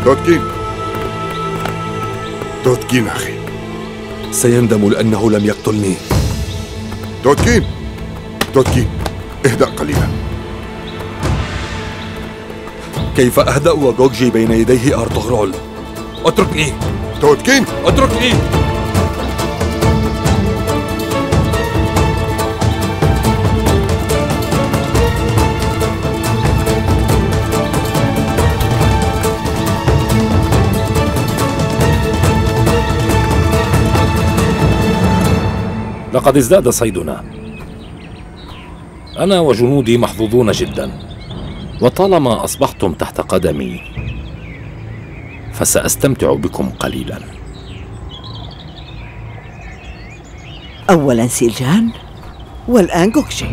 توتكين، توتكين أخي، سيندم لأنه لم يقتلني. توتكين، توتكين، اهدأ قليلا. كيف أهدأ وغوغجي بين يديه أرطغرل؟ اتركني! توتكين، اتركني! لقد ازداد صيدنا. أنا وجنودي محظوظون جدا، وطالما أصبحتم تحت قدمي فسأستمتع بكم قليلا. أولا سيلجان والآن غوغجي.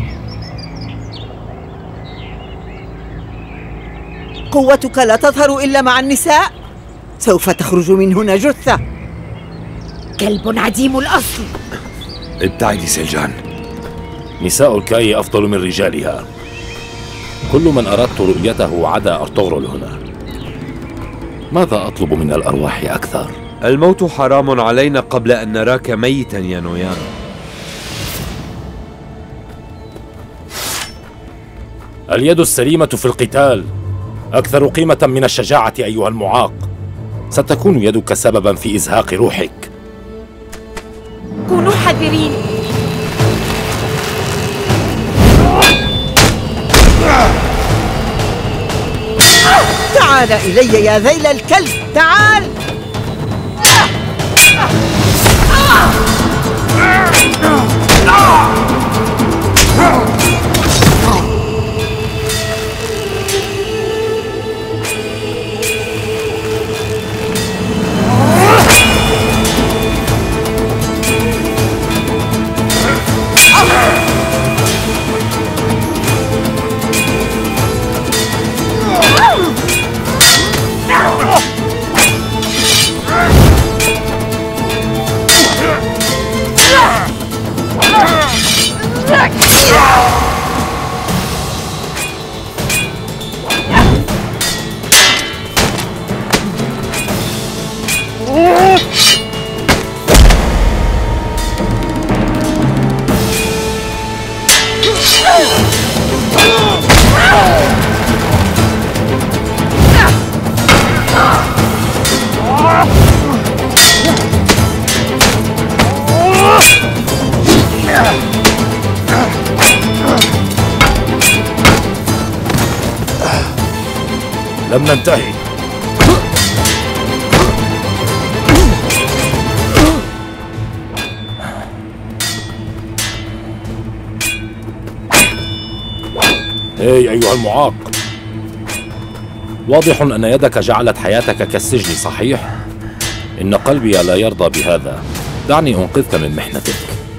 قوتك لا تظهر إلا مع النساء. سوف تخرج من هنا جثة. كلب عديم الأصل. ابتعدي سيلجان. نساء الكاي أفضل من رجالها. كل من أردت رؤيته عدا أرطغرل هنا. ماذا أطلب من الأرواح أكثر؟ الموت حرام علينا قبل أن نراك ميتا يا نويان. اليد السليمة في القتال أكثر قيمة من الشجاعة أيها المعاق. ستكون يدك سببا في إزهاق روحك. كونوا حذرين. تعال إلي يا ذيل الكلب، تعال! لم ننتهي. هاي أيها المعاق، واضح أن يدك جعلت حياتك كالسجن، صحيح؟ إن قلبي لا يرضى بهذا. دعني أنقذك من محنتك.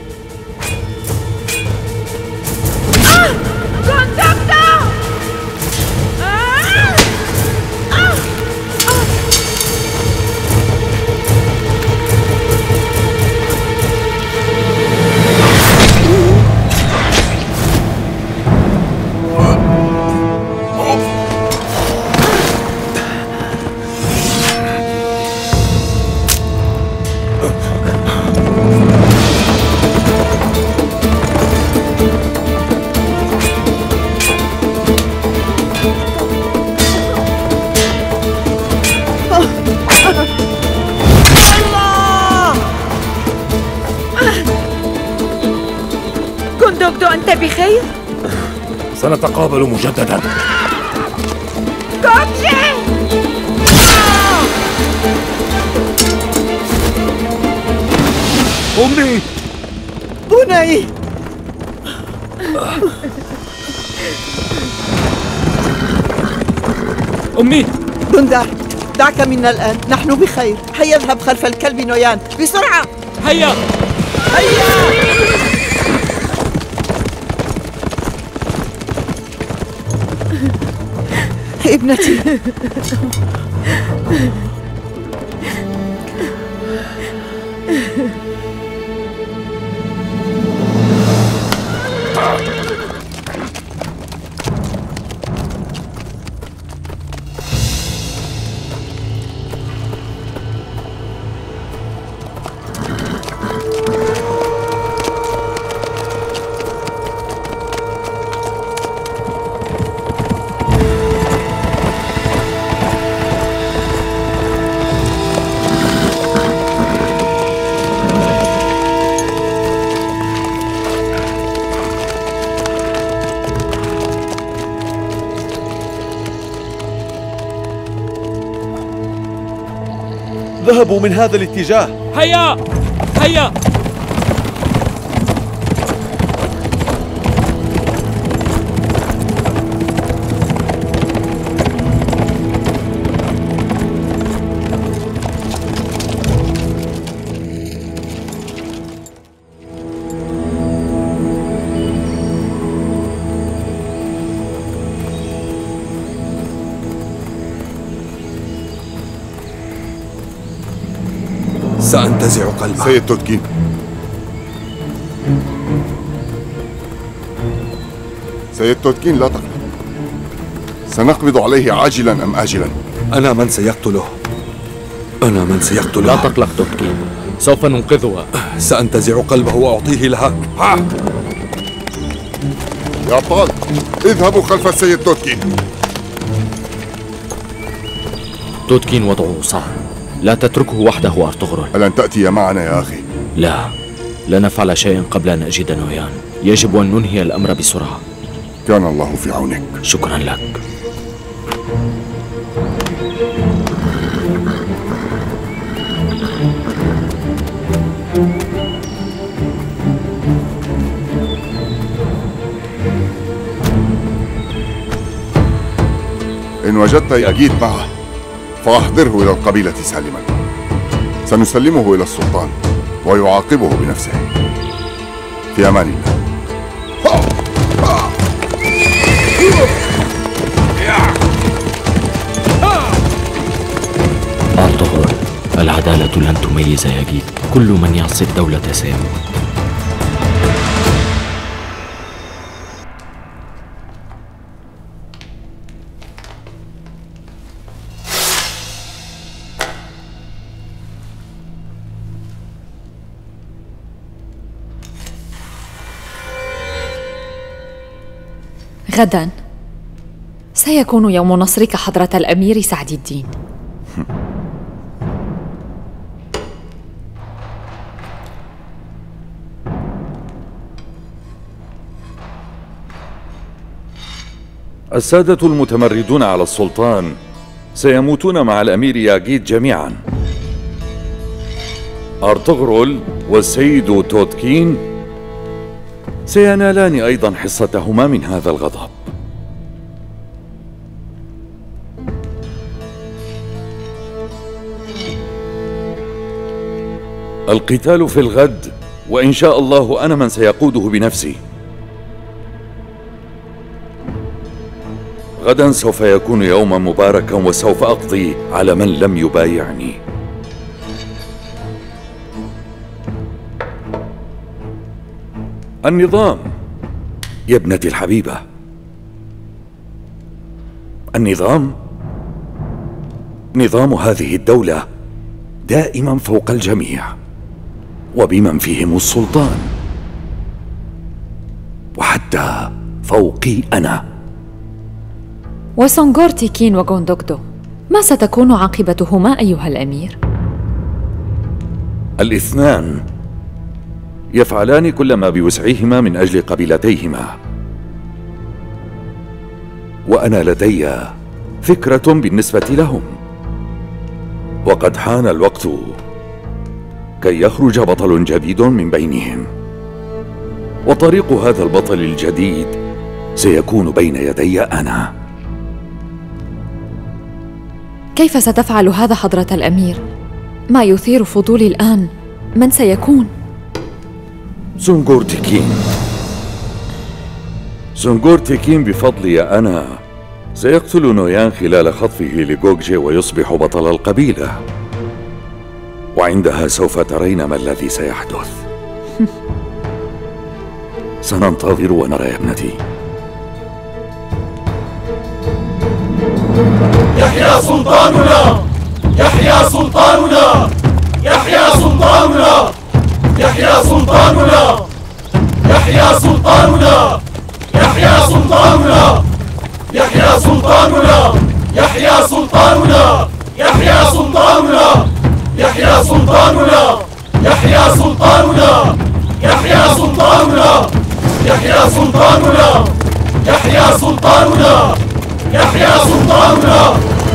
أنت بخير؟ سنتقابل مجددا. غوغجي! أمي! بني! أمي! دندار، دعك منا الآن، نحن بخير. هيا اذهب خلف الكلب نويان، بسرعة! هيا! هيا! ابنتي. ذهبوا من هذا الاتجاه. هيا هيا. سأنتزع قلبه. سيد توتكين، سيد توتكين لا تقلق، سنقبض عليه عاجلا أم آجلا. أنا من سيقتله. أنا من سيقتله. لا تقلق توتكين، سوف ننقذها. سأنتزع قلبه وأعطيه لها. يا أبطال، اذهبوا خلف السيد توتكين. توتكين وضعه صعب، لا تتركه وحده أرطغرل. ألن تأتي معنا يا أخي؟ لا، لا نفعل شيئا قبل أن أجد نويان. يجب أن ننهي الأمر بسرعة. كان الله في عونك. شكرا لك. إن وجدت يأجيد معه فأحضره إلى القبيلة سالما. سنسلمه إلى السلطان ويعاقبه بنفسه. في أمان الله. أرطغرل، العدالة لن تميز يجيد. كل من يعصي الدولة سيموت. غدا سيكون يوم نصرك حضرة الأمير سعد الدين. السادة المتمردون على السلطان سيموتون مع الأمير ياجيد جميعا. أرطغرل والسيد توتكين سينالان أيضا حصتهما من هذا الغضب. القتال في الغد، وإن شاء الله أنا من سيقوده بنفسي. غدا سوف يكون يوما مباركا، وسوف أقضي على من لم يبايعني. النظام يا ابنتي الحبيبة، نظام هذه الدولة دائما فوق الجميع، وبمن فيهم السلطان، وحتى فوقي أنا. وسونغور تيكين وغوندوغدو، ما ستكون عاقبتهما أيها الأمير؟ الاثنان يفعلان كل ما بوسعهما من أجل قبيلتيهما، وأنا لدي فكرة بالنسبة لهم، وقد حان الوقت كي يخرج بطل جديد من بينهم، وطريق هذا البطل الجديد سيكون بين يدي أنا. كيف ستفعل هذا حضرة الأمير؟ ما يثير فضولي الآن من سيكون؟ سونغور تيكين بفضلي أنا سيقتل نويان خلال خطفه لغوغجي ويصبح بطل القبيلة، وعندها سوف ترين ما الذي سيحدث. سننتظر ونرى يا ابنتي. يحيى سلطاننا! يحيى سلطاننا! يحيى سلطاننا! يحيى سلطاننا! يحيى سلطاننا! يحيى سلطاننا! يحيى سلطاننا! يحيى سلطاننا! يحيى سلطاننا! يحيى سلطاننا! يحيى سلطاننا! يحيى سلطاننا! يحيى سلطاننا! يحيى سلطاننا! يحيى سلطاننا!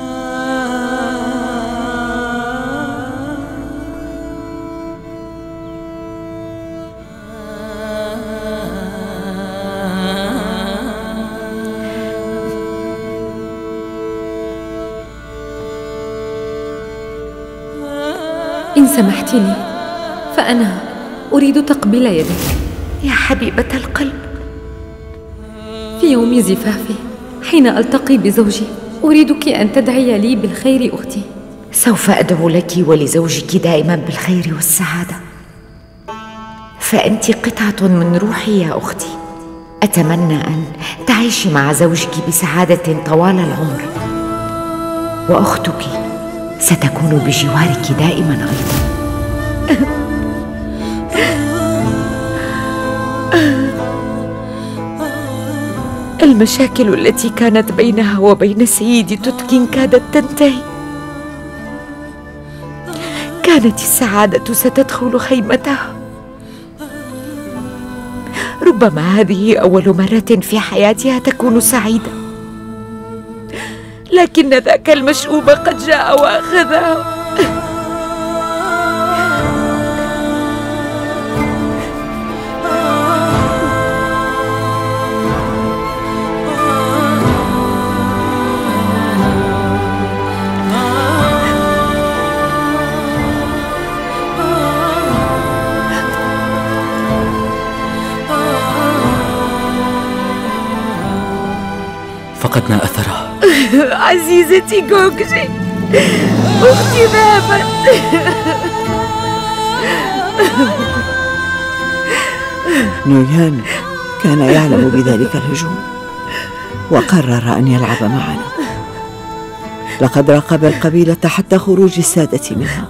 إن سمحت لي فأنا أريد تقبيل يدك. يا حبيبة القلب، في يوم زفافي حين ألتقي بزوجي أريدك أن تدعي لي بالخير أختي. سوف أدعو لك ولزوجك دائما بالخير والسعادة، فأنت قطعة من روحي يا أختي. أتمنى أن تعيشي مع زوجك بسعادة طوال العمر، وأختك ستكون بجوارك دائما أيضا. المشاكل التي كانت بينها وبين سيدي توتكين كادت تنتهي. كانت السعادة ستدخل خيمتها. ربما هذه أول مرة في حياتها تكون سعيدة، لكن ذاك المشؤوم قد جاء وأخذها. فقدنا أثرها. عزيزتي جوججي، أختي ذهبت. نويان كان يعلم بذلك الهجوم وقرر أن يلعب معنا. لقد راقب القبيلة حتى خروج السادة منها،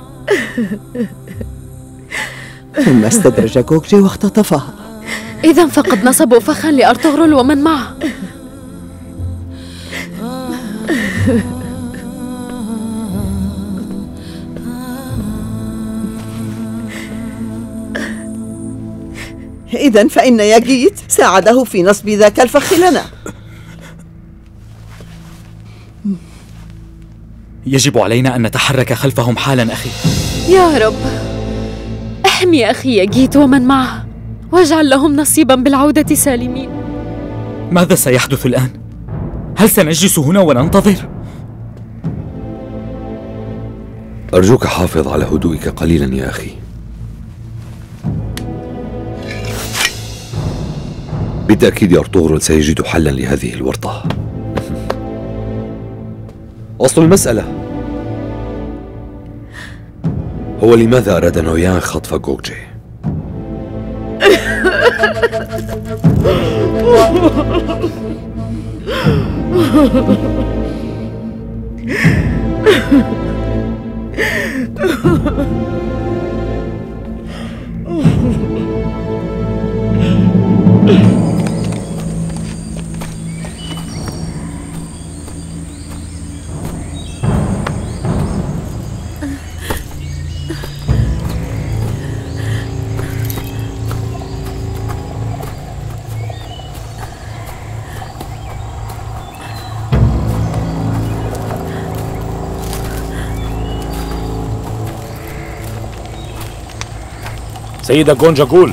ثم استدرج جوججي واختطفها. إذن فقد نصبوا فخا لأرطغرل ومن معه. إذن فإن ياجيت ساعده في نصب ذاك الفخ لنا. يجب علينا أن نتحرك خلفهم حالا أخي. يا رب، احمي أخي ياجيت ومن معه، واجعل لهم نصيبا بالعودة سالمين. ماذا سيحدث الآن؟ هل سنجلس هنا وننتظر؟ أرجوك حافظ على هدوئك قليلا يا أخي. بالتأكيد أرطغرل سيجد حلا لهذه الورطة. أصل المسألة هو لماذا أراد نويان خطف جوججي؟ سيدة جونجاجول،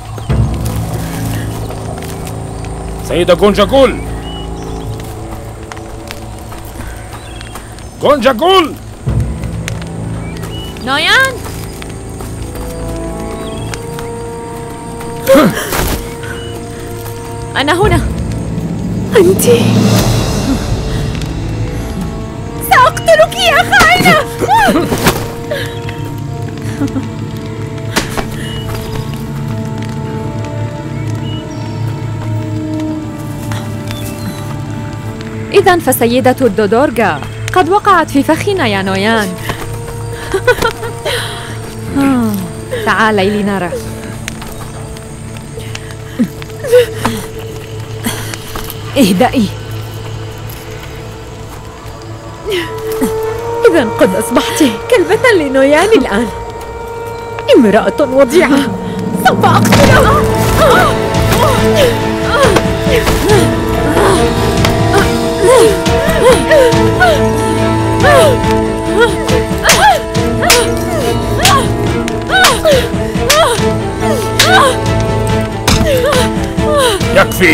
سيدة جونجاجول، جونجاجول. نويان، أنا هنا. أنت سأقتلك يا خائنة. إذن فسيدة الدودورغا قد وقعت في فخنا يا نويان. تعالي لنرى. اهدئي. إذن قد أصبحت كلبة لنويان الآن. امرأة وضيعة، سوف أقتلها. يكفي،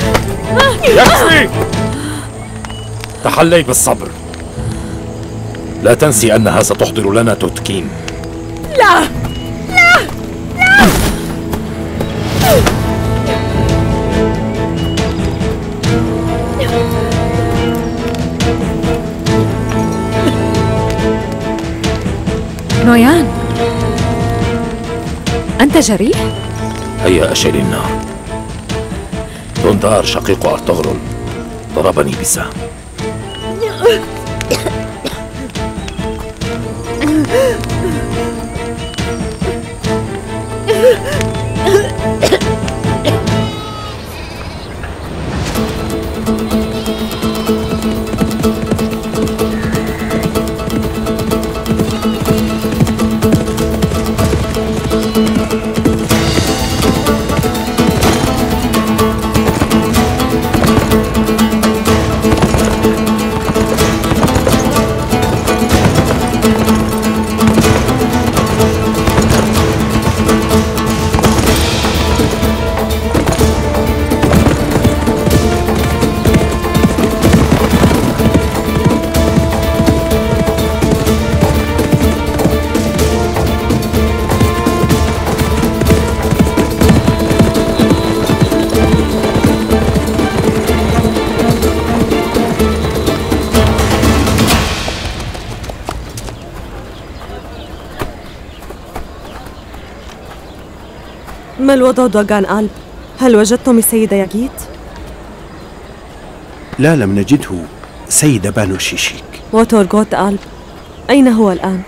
يكفي. تحلي بالصبر. لا تنسي أنها ستحضر لنا توتكين. لا لا لا. نويان، أنت جريح؟ هيا أشعل النار. دوندار شقيق أرطغرل ضربني بسهم. ما الوضع دوغان ألب؟ هل وجدتم السيدة ياغيت؟ لا، لم نجده سيدة بانو شيشيك. وتورغوت ألب أين هو الآن؟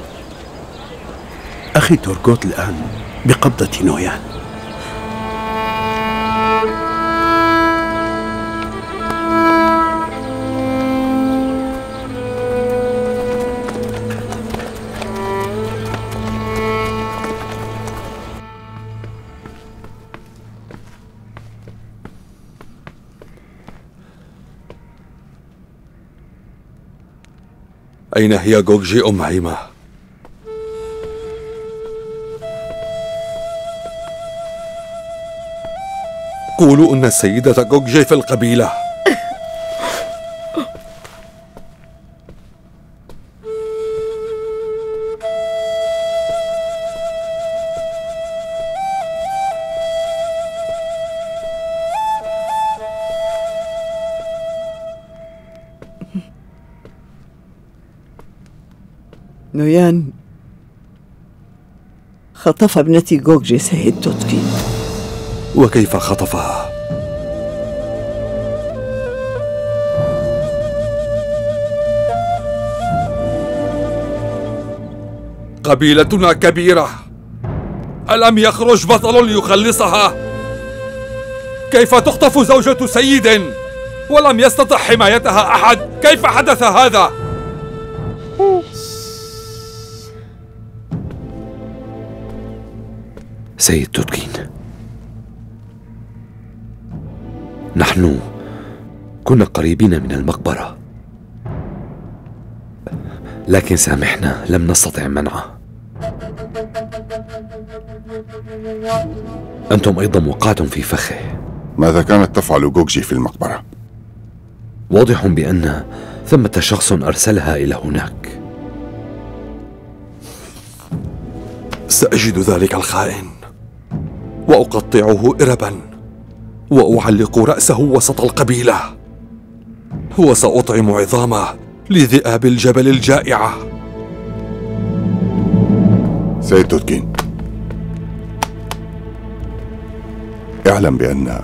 أخي تورغوت الآن بقبضة نويان. أين هي غوغجي أم هيمة؟ قولوا أن السيدة غوغجي في القبيلة. نويان خطف ابنتي غوغجي سيد توتكين. وكيف خطفها؟ قبيلتنا كبيرة، ألم يخرج بطل يخلصها؟ كيف تخطف زوجة سيد ولم يستطع حمايتها أحد؟ كيف حدث هذا؟ سيد توتكين، نحن كنا قريبين من المقبرة، لكن سامحنا، لم نستطع منعه. أنتم أيضا وقعتم في فخه. ماذا كانت تفعل غوغجي في المقبرة؟ واضح بأن ثمة شخص أرسلها إلى هناك. سأجد ذلك الخائن وأقطعه إربا وأعلق رأسه وسط القبيلة، وسأطعم عظامه لذئاب الجبل الجائعة. سيد توتكين، اعلم بأن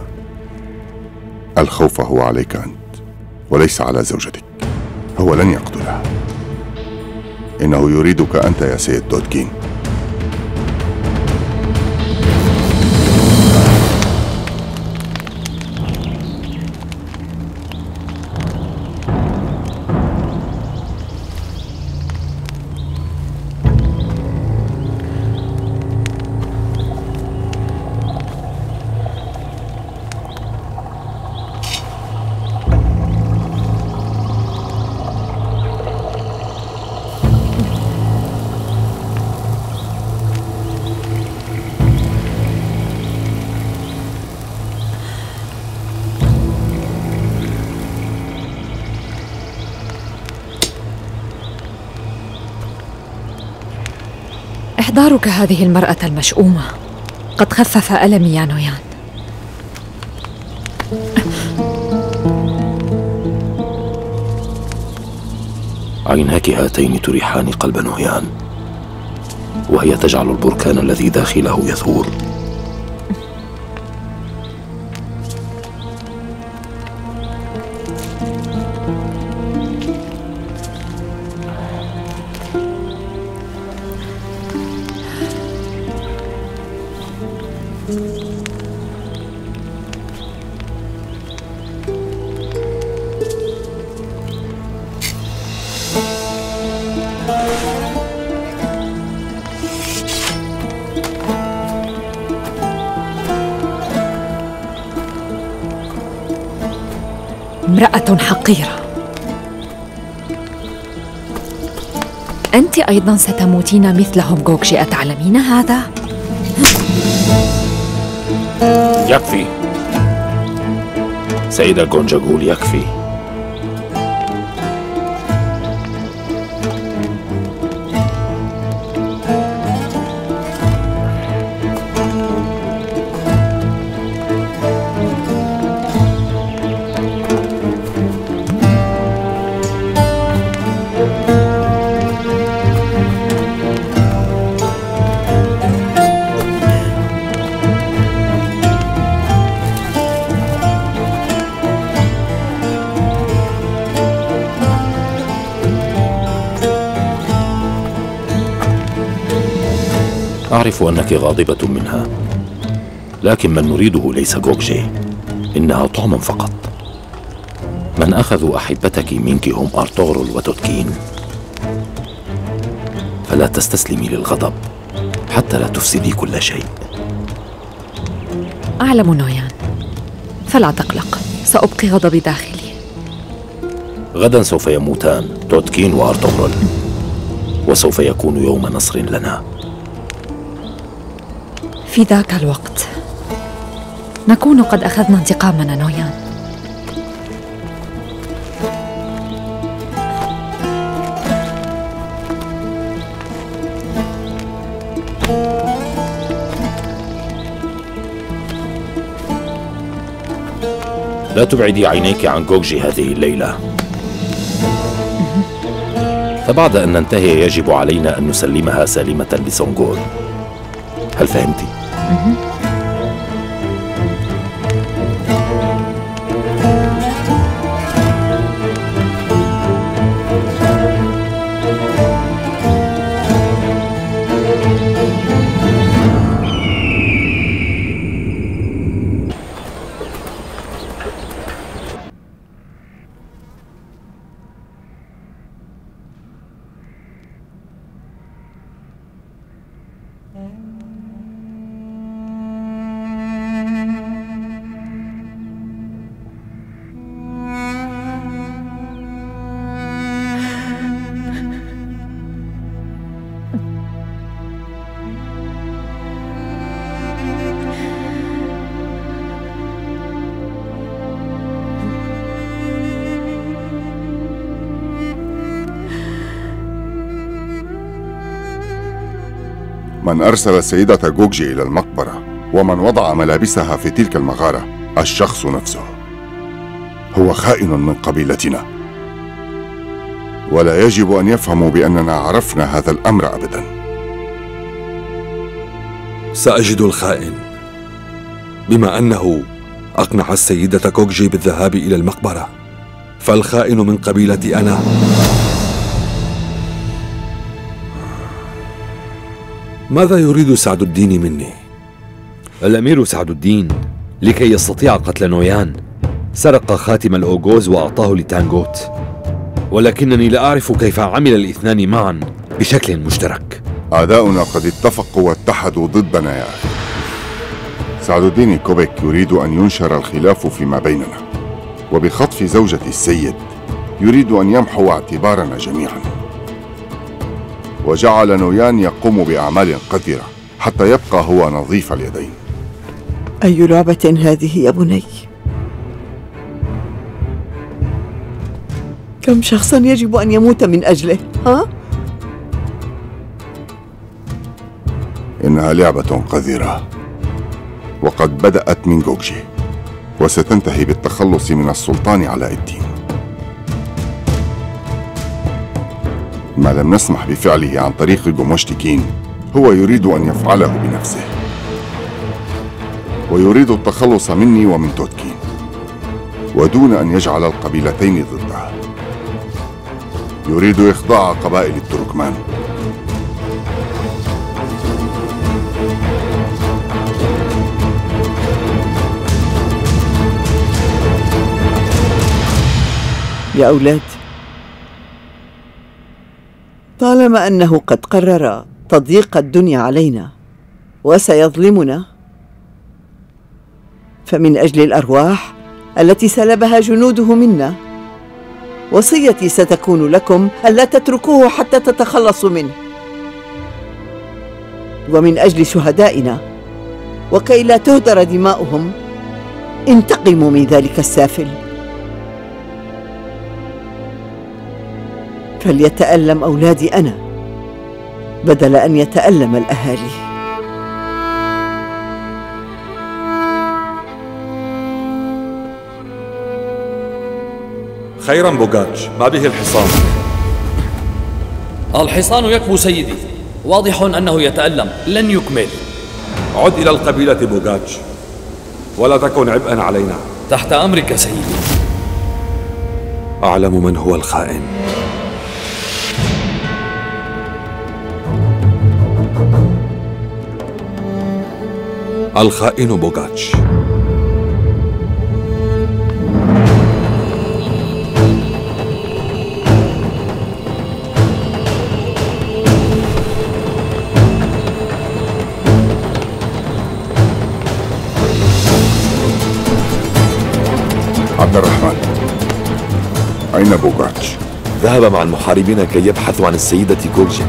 الخوف هو عليك أنت وليس على زوجتك. هو لن يقتلها، إنه يريدك أنت يا سيد توتكين. إحضارك هذه المرأة المشؤومة قد خفف ألمي يا نويان. عيناك هاتين تريحان قلب نويان، وهي تجعل البركان الذي داخله يثور. امرأة حقيرة. أنت أيضا ستموتين مثلهم غوكجي، أتعلمين هذا؟ يكفي سيدة غونجاغول، يكفي. أعرف أنك غاضبة منها، لكن من نريده ليس غوكجي، إنها طعم فقط. من أخذوا أحبتك منك هم أرطغرل وتوتكين، فلا تستسلمي للغضب حتى لا تفسدي كل شيء. أعلم نويان، فلا تقلق، سأبقي غضبي داخلي. غدا سوف يموتان توتكين وأرطغرل، وسوف يكون يوم نصر لنا. في ذاك الوقت نكون قد أخذنا انتقامنا نويان. لا تبعدي عينيك عن غوكجي هذه الليلة، فبعد أن ننتهي يجب علينا أن نسلمها سالمة لسونغول. هل فهمتِ؟ من أرسل السيدة غوكجي إلى المقبرة ومن وضع ملابسها في تلك المغارة الشخص نفسه هو خائن من قبيلتنا، ولا يجب أن يفهموا بأننا عرفنا هذا الأمر أبدا. سأجد الخائن، بما أنه أقنع السيدة غوكجي بالذهاب إلى المقبرة، فالخائن من قبيلتي أنا. ماذا يريد سعد الدين مني؟ الأمير سعد الدين لكي يستطيع قتل نويان سرق خاتم الأوغوز وأعطاه لتانغوت، ولكنني لا أعرف كيف عمل الاثنان معا بشكل مشترك. أعداؤنا قد اتفقوا واتحدوا ضدنا يا أخي. سعد الدين كوبيك يريد أن ينشر الخلاف فيما بيننا، وبخطف زوجة السيد يريد أن يمحو اعتبارنا جميعا، وجعل نويان يقوم بأعمال قذرة حتى يبقى هو نظيف اليدين. أي لعبة هذه يا بني؟ كم شخصا يجب أن يموت من أجله؟ ها؟ إنها لعبة قذرة، وقد بدأت من جوجي وستنتهي بالتخلص من السلطان علاء الدين. ما لم نسمح بفعله عن طريق جموشتكين هو يريد أن يفعله بنفسه، ويريد التخلص مني ومن توتكين، ودون أن يجعل القبيلتين ضده. يريد إخضاع قبائل التركمان. يا أولاد، طالما أنه قد قرر تضييق الدنيا علينا وسيظلمنا، فمن أجل الأرواح التي سلبها جنوده منا، وصيتي ستكون لكم ألا تتركوه حتى تتخلصوا منه. ومن أجل شهدائنا وكي لا تهدر دماؤهم، انتقموا من ذلك السافل. فليتألم أولادي أنا بدل أن يتألم الأهالي. خيرا بوغاتش، ما به الحصان؟ الحصان يكبو سيدي، واضح أنه يتألم، لن يكمل. عد إلى القبيلة بوغاتش ولا تكن عبئا علينا. تحت أمرك سيدي. أعلم من هو الخائن. الخائن بوغاتش. عبد الرحمن، أين بوغاتش؟ ذهب مع المحاربين كي يبحثوا عن السيدة جوجي.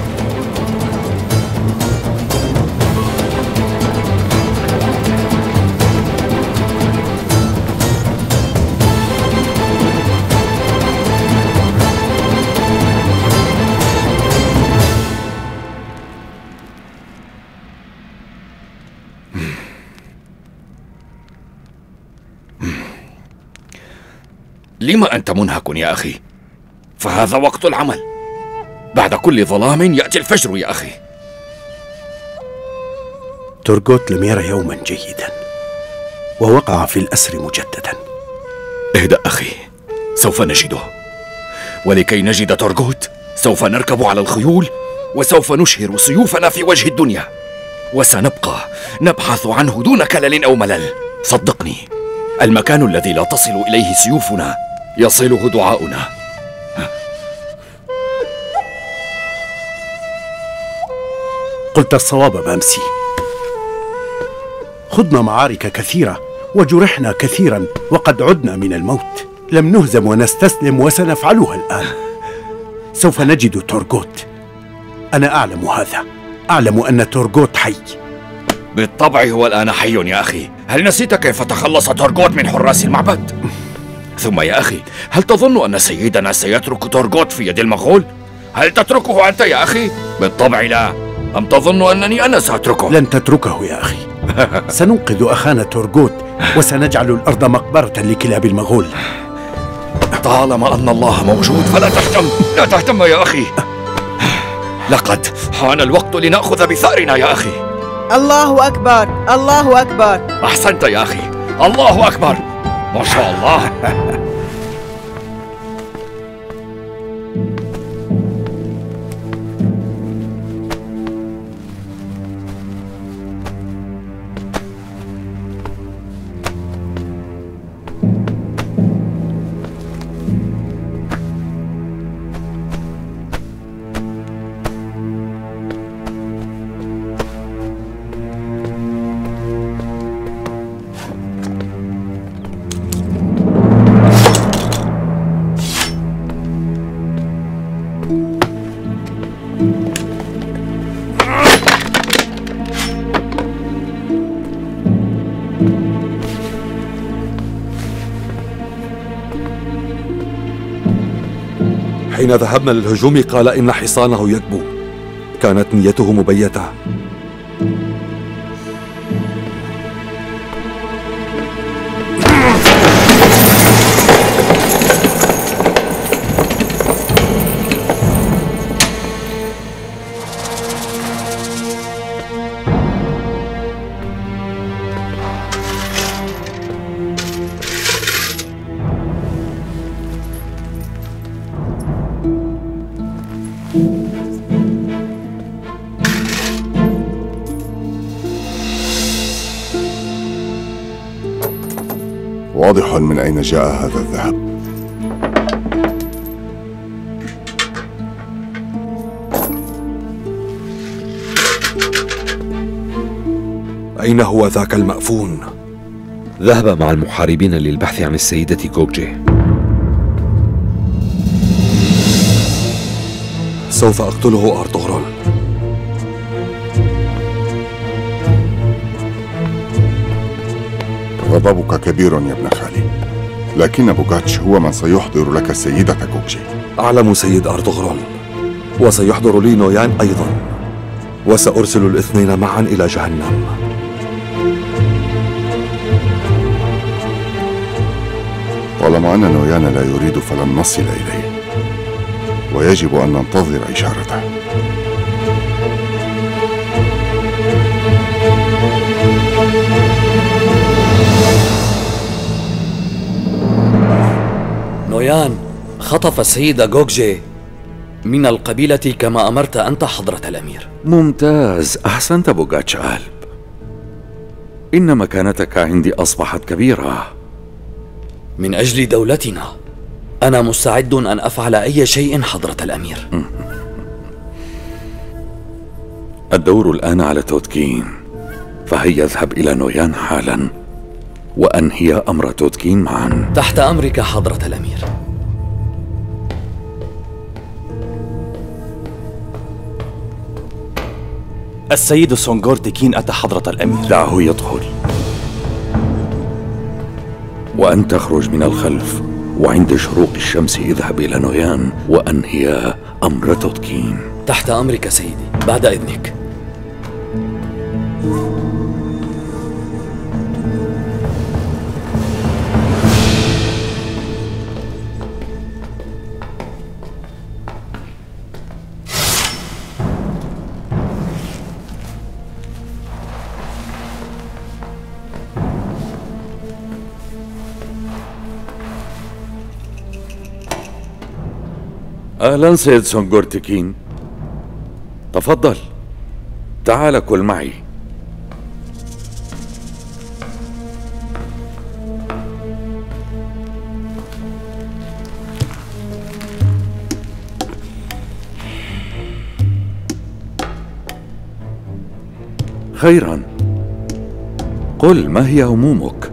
لما أنت منهك يا أخي؟ فهذا وقت العمل. بعد كل ظلام يأتي الفجر يا أخي. تورغوت لم ير يوما جيدا ووقع في الأسر مجددا. اهدأ أخي، سوف نجده. ولكي نجد تورغوت سوف نركب على الخيول وسوف نشهر سيوفنا في وجه الدنيا، وسنبقى نبحث عنه دون كلل أو ملل. صدقني، المكان الذي لا تصل إليه سيوفنا يصله دعاؤنا. قلت الصواب بامسي. خضنا معارك كثيرة وجرحنا كثيرا وقد عدنا من الموت. لم نهزم ونستسلم وسنفعلها الآن. سوف نجد تورغوت. أنا أعلم هذا، أعلم أن تورغوت حي. بالطبع هو الآن حي يا أخي. هل نسيت كيف تخلص تورغوت من حراس المعبد؟ ثم يا أخي، هل تظن أن سيدنا سيترك تورغوت في يد المغول؟ هل تتركه أنت يا أخي؟ بالطبع لا. أم تظن أنني أنا سأتركه؟ لن تتركه يا أخي. سننقذ أخانا تورغوت وسنجعل الأرض مقبرة لكلاب المغول. طالما أن الله موجود فلا تهتم، لا تهتم يا أخي. لقد حان الوقت لنأخذ بثأرنا يا أخي. الله أكبر، الله أكبر. أحسنت يا أخي، الله أكبر، ما شاء الله. حين ذهبنا للهجوم قال إن حصانه يكبو. كانت نيته مبيتة، واضح من أين جاء هذا الذهب. أين هو ذاك المأفون؟ ذهب مع المحاربين للبحث عن السيدة كوكجي. سوف أقتله أرطغرل. غضبك كبير يا ابن خالي، لكن بوغاتش هو من سيحضر لك السيدة كوكجي. أعلم سيد أرطغرل، وسيحضر لي نويان أيضا، وسأرسل الاثنين معا إلى جهنم. طالما أن نويان لا يريد فلن نصل إليه، ويجب أن ننتظر إشارته. نويان خطف السيدة كوكجي من القبيلة كما أمرت أنت حضرة الأمير. ممتاز، أحسنت بوغاتش آلب. إن مكانتك عندي أصبحت كبيرة. من أجل دولتنا أنا مستعد أن أفعل أي شيء حضرة الأمير. الدور الآن على تودكين، فهيا اذهب إلى نويان حالا وأنهي أمر تودكين معا. تحت أمرك حضرة الأمير. السيد سونغور تكين أتى حضرة الأمير. دعه يدخل، وأن تخرج من الخلف، وعند شروق الشمس اذهب إلى نويان وأنهي أمر تودكين. تحت أمرك سيدي، بعد إذنك. أهلا سيد سونغور تكين، تفضل تعال كل معي. خيرا، قل ما هي همومك؟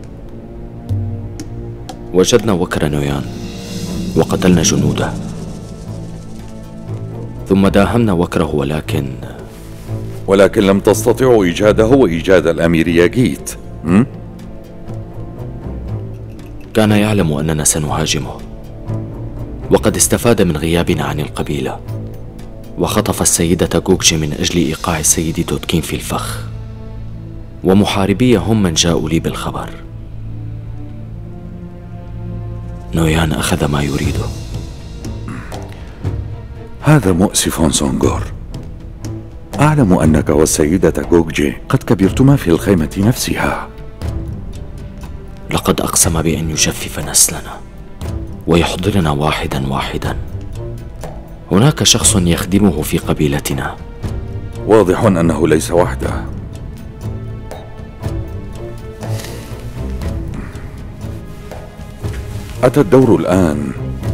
وجدنا وكر نويان وقتلنا جنوده، ثم داهمنا وكره، ولكن لم تستطيعوا إيجاده وإيجاد الأمير ياغيت. كان يعلم أننا سنهاجمه، وقد استفاد من غيابنا عن القبيلة، وخطف السيدة كوكجي من أجل إيقاع السيد تودكين في الفخ، ومحاربي هم من جاءوا لي بالخبر. نويان أخذ ما يريده. هذا مؤسف سونغور. أعلم أنك والسيدة كوكجي قد كبرتما في الخيمة نفسها. لقد أقسم بأن يجفف نسلنا ويحضرنا واحدا واحدا. هناك شخص يخدمه في قبيلتنا. واضح أنه ليس وحده. أتى الدور الآن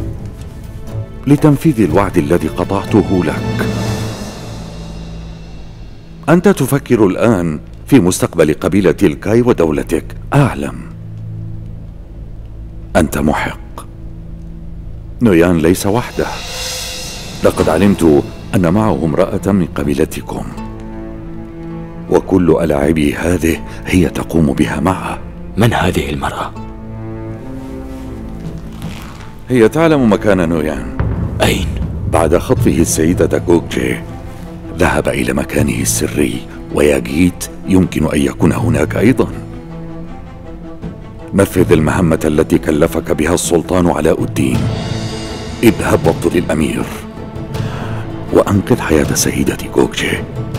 لتنفيذ الوعد الذي قطعته لك. أنت تفكر الآن في مستقبل قبيلة الكاي ودولتك. أعلم أنت محق. نويان ليس وحده. لقد علمت أن معه امرأة من قبيلتكم، وكل ألاعبه هذه هي تقوم بها معه. من هذه المرأة؟ هي تعلم مكان نويان. أين؟ بعد خطفه السيدة كوكجي ذهب إلى مكانه السري، وياغيت يمكن أن يكون هناك أيضا. نفذ المهمة التي كلفك بها السلطان علاء الدين. اذهب واقتل الأمير وأنقذ حياة سيدة كوكجي،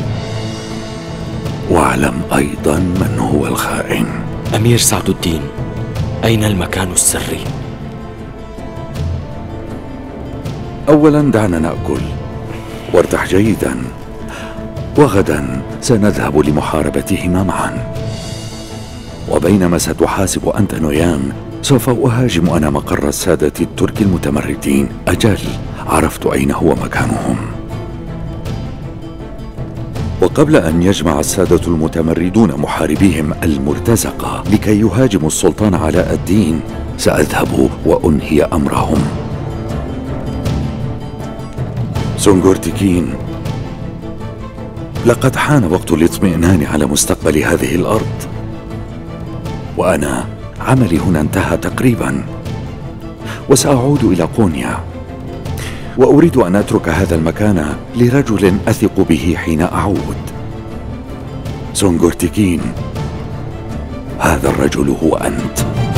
واعلم أيضا من هو الخائن. أمير سعد الدين، أين المكان السري؟ أولا دعنا نأكل وارتاح جيدا، وغدا سنذهب لمحاربتهما معا. وبينما ستحاسب أنت نويان، سوف أهاجم أنا مقر السادة الترك المتمردين. أجل، عرفت أين هو مكانهم. وقبل أن يجمع السادة المتمردون محاربيهم المرتزقة لكي يهاجموا السلطان علاء الدين، سأذهب وأنهي أمرهم. سونغورتيكين، لقد حان وقت الاطمئنان على مستقبل هذه الأرض، وأنا عملي هنا انتهى تقريبا، وسأعود إلى قونيا، وأريد أن أترك هذا المكان لرجل أثق به حين أعود. سونغورتيكين، هذا الرجل هو أنت.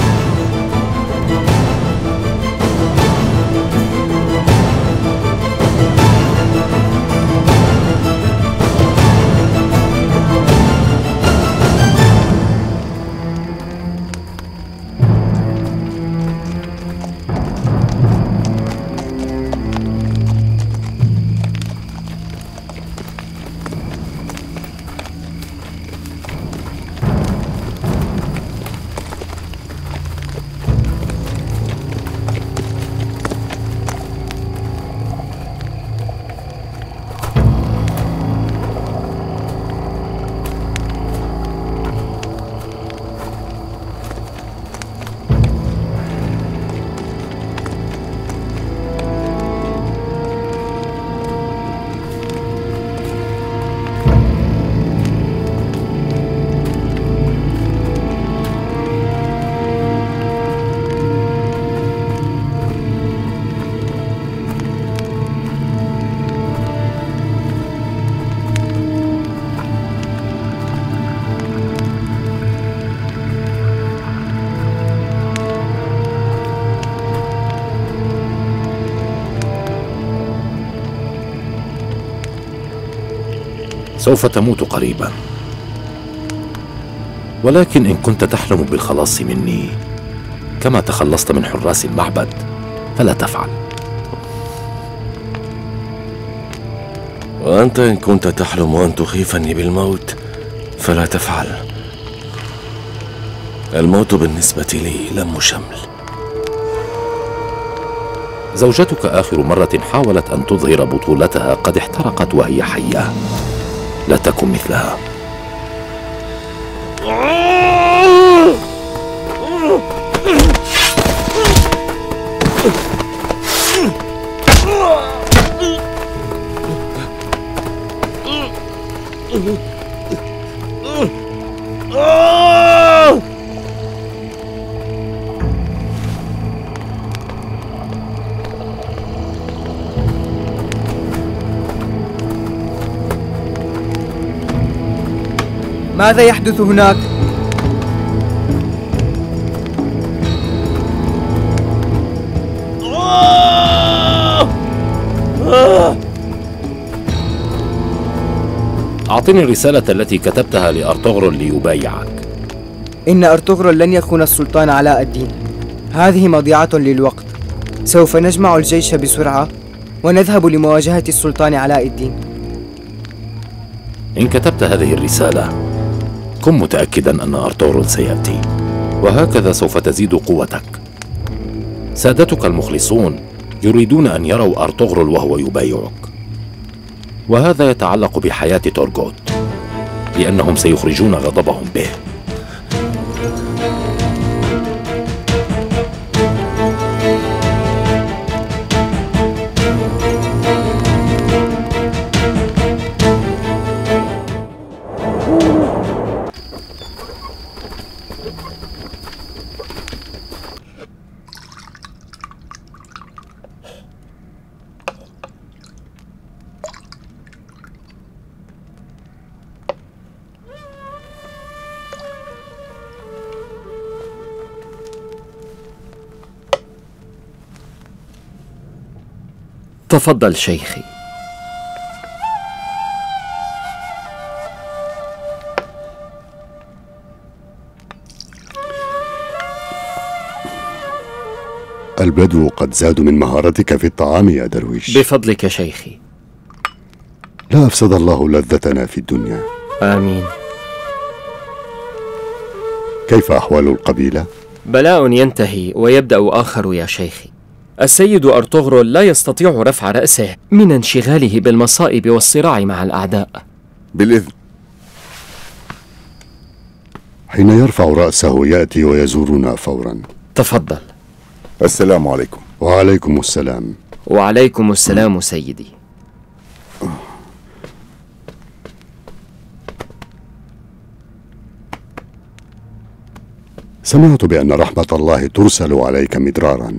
سوف تموت قريبا، ولكن إن كنت تحلم بالخلاص مني كما تخلصت من حراس المعبد فلا تفعل. وأنت إن كنت تحلم أن تخيفني بالموت فلا تفعل. الموت بالنسبة لي لم شمل. زوجتك آخر مرة حاولت أن تظهر بطولتها قد احترقت وهي حية. لا تكن مثلها. ماذا يحدث هناك؟ أعطني الرسالة التي كتبتها لأرطغرل ليبايعك. إن أرطغرل لن يخون السلطان علاء الدين. هذه مضيعة للوقت. سوف نجمع الجيش بسرعة ونذهب لمواجهة السلطان علاء الدين. إن كتبت هذه الرسالة كن متأكدا أن أرطغرل سيأتي، وهكذا سوف تزيد قوتك. سادتك المخلصون يريدون أن يروا أرطغرل وهو يبايعك، وهذا يتعلق بحياة تورغوت، لأنهم سيخرجون غضبهم به. تفضل شيخي. البدو قد زادوا من مهارتك في الطعام يا درويش. بفضلك شيخي. لا أفسد الله لذتنا في الدنيا. آمين. كيف أحوال القبيلة؟ بلاء ينتهي ويبدأ آخر يا شيخي. السيد أرطغرل لا يستطيع رفع رأسه من انشغاله بالمصائب والصراع مع الأعداء. بالإذن. حين يرفع رأسه يأتي ويزورنا فورا. تفضل. السلام عليكم. وعليكم السلام. وعليكم السلام سيدي. سمعت بأن رحمة الله ترسل عليك مدرارا.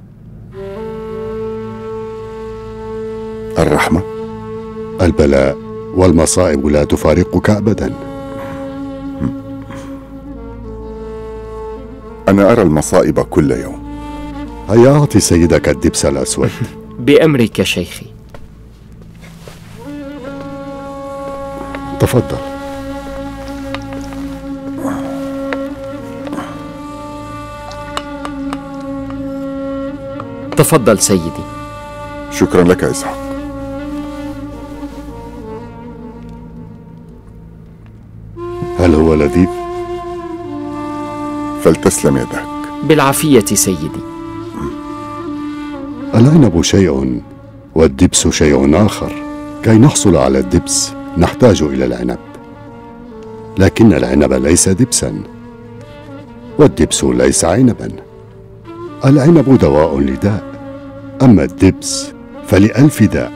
الرحمة؟ البلاء والمصائب لا تفارقك أبدا. أنا أرى المصائب كل يوم. هيا أعطي سيدك الدبس الأسود. بأمرك شيخي. تفضل. تفضل سيدي. شكرا لك إسحاق. هل هو لذيذ؟ فلتسلم يدك. بالعافية سيدي. العنب شيء والدبس شيء آخر. كي نحصل على الدبس نحتاج إلى العنب، لكن العنب ليس دبسا والدبس ليس عنبا. العنب دواء لداء، أما الدبس فلألف داء.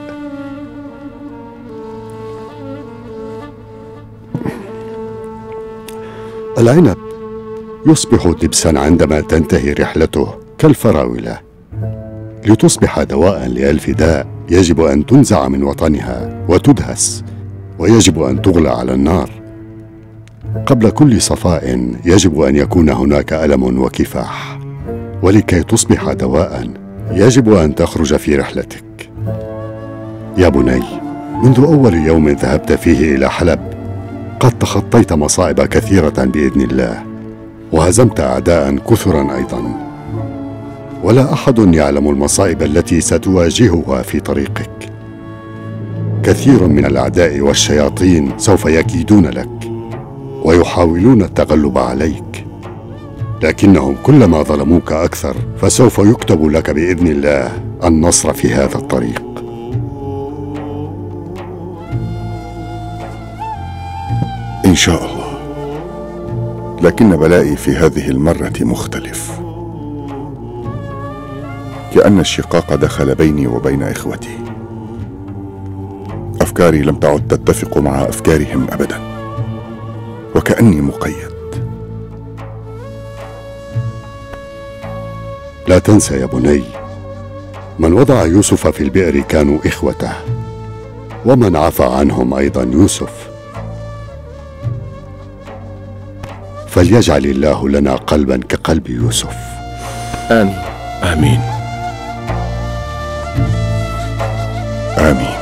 العنب يصبح دبسا عندما تنتهي رحلته كالفراولة. لتصبح دواء لألف داء يجب أن تنزع من وطنها وتدهس، ويجب أن تغلى على النار. قبل كل صفاء يجب أن يكون هناك ألم وكفاح، ولكي تصبح دواء يجب أن تخرج في رحلتك. يا بني، منذ أول يوم ذهبت فيه إلى حلب قد تخطيت مصائب كثيرة بإذن الله، وهزمت أعداء كثرا أيضا، ولا أحد يعلم المصائب التي ستواجهها في طريقك. كثير من الأعداء والشياطين سوف يكيدون لك ويحاولون التغلب عليك، لكنهم كلما ظلموك أكثر فسوف يكتب لك بإذن الله النصر في هذا الطريق. إن شاء الله. لكن بلائي في هذه المرة مختلف، كأن الشقاق دخل بيني وبين إخوتي. أفكاري لم تعد تتفق مع أفكارهم أبدا، وكأني مقيد. لا تنسى يا بني، من وضع يوسف في البئر كانوا إخوته، ومن عفى عنهم أيضا يوسف. فليجعل الله لنا قلبا كقلب يوسف. آمين. آمين. آمين.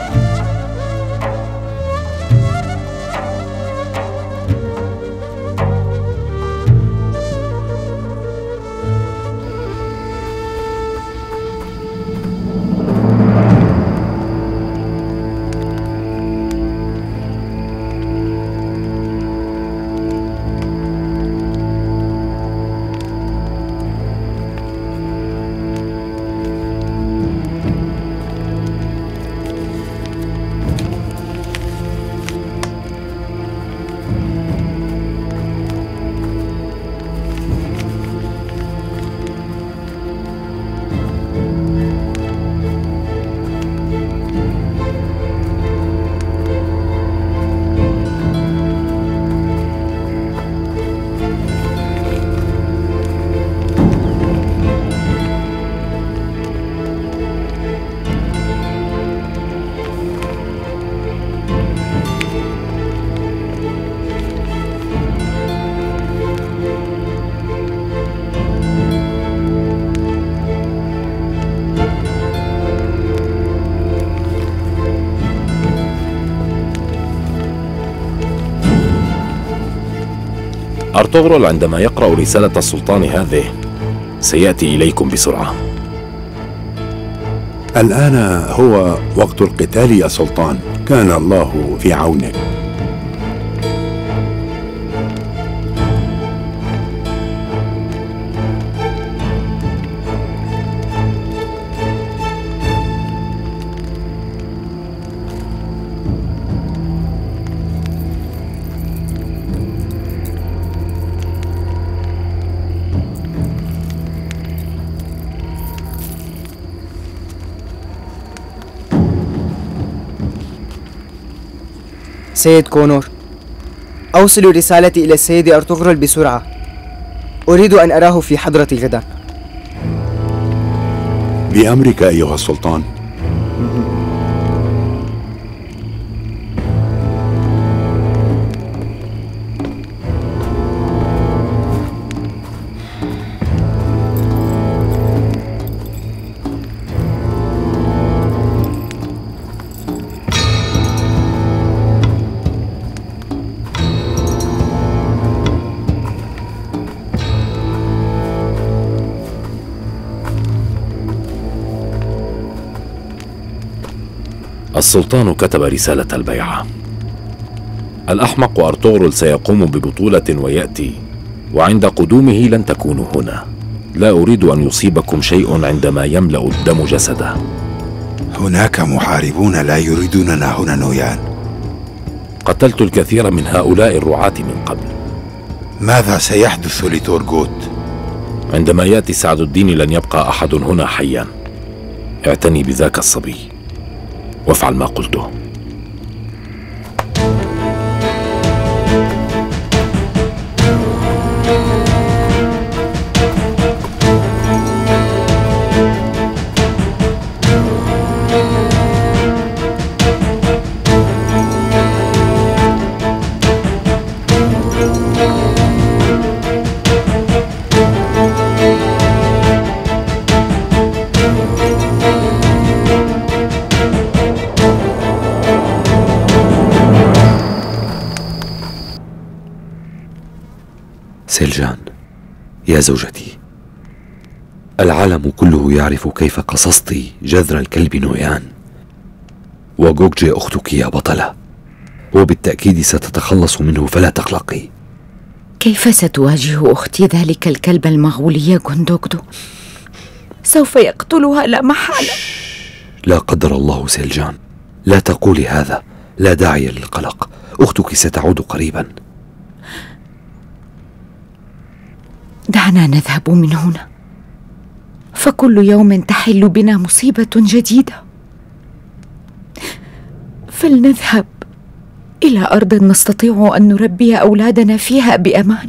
أرطغرل عندما يقرأ رسالة السلطان هذه سيأتي إليكم بسرعة. الآن هو وقت القتال يا سلطان، كان الله في عونك. السيد كونور، أوصلوا رسالتي إلى السيد أرطغرل بسرعة. أريد أن أراه في حضرتي غدا. بأمرك أيها السلطان. السلطان كتب رسالة البيعة. الأحمق أرطغرل سيقوم ببطولة ويأتي، وعند قدومه لن تكونوا هنا. لا أريد أن يصيبكم شيء عندما يملأ الدم جسده. هناك محاربون لا يريدوننا هنا نويان. قتلت الكثير من هؤلاء الرعاة من قبل. ماذا سيحدث لتورغوت؟ عندما يأتي سعد الدين لن يبقى أحد هنا حيا. اعتني بذاك الصبي وافعل ما قلته. سيلجان يا زوجتي، العالم كله يعرف كيف قصصت جذر الكلب نويان، وغوغجي أختك يا بطلة، وبالتأكيد ستتخلص منه فلا تقلقي. كيف ستواجه أختي ذلك الكلب المغول يا غوندوغدو؟ سوف يقتلها لا محالة. لا قدر الله سيلجان، لا تقولي هذا، لا داعي للقلق، أختك ستعود قريبا. دعنا نذهب من هنا، فكل يوم تحل بنا مصيبة جديدة. فلنذهب إلى أرض نستطيع أن نربي أولادنا فيها بأمان.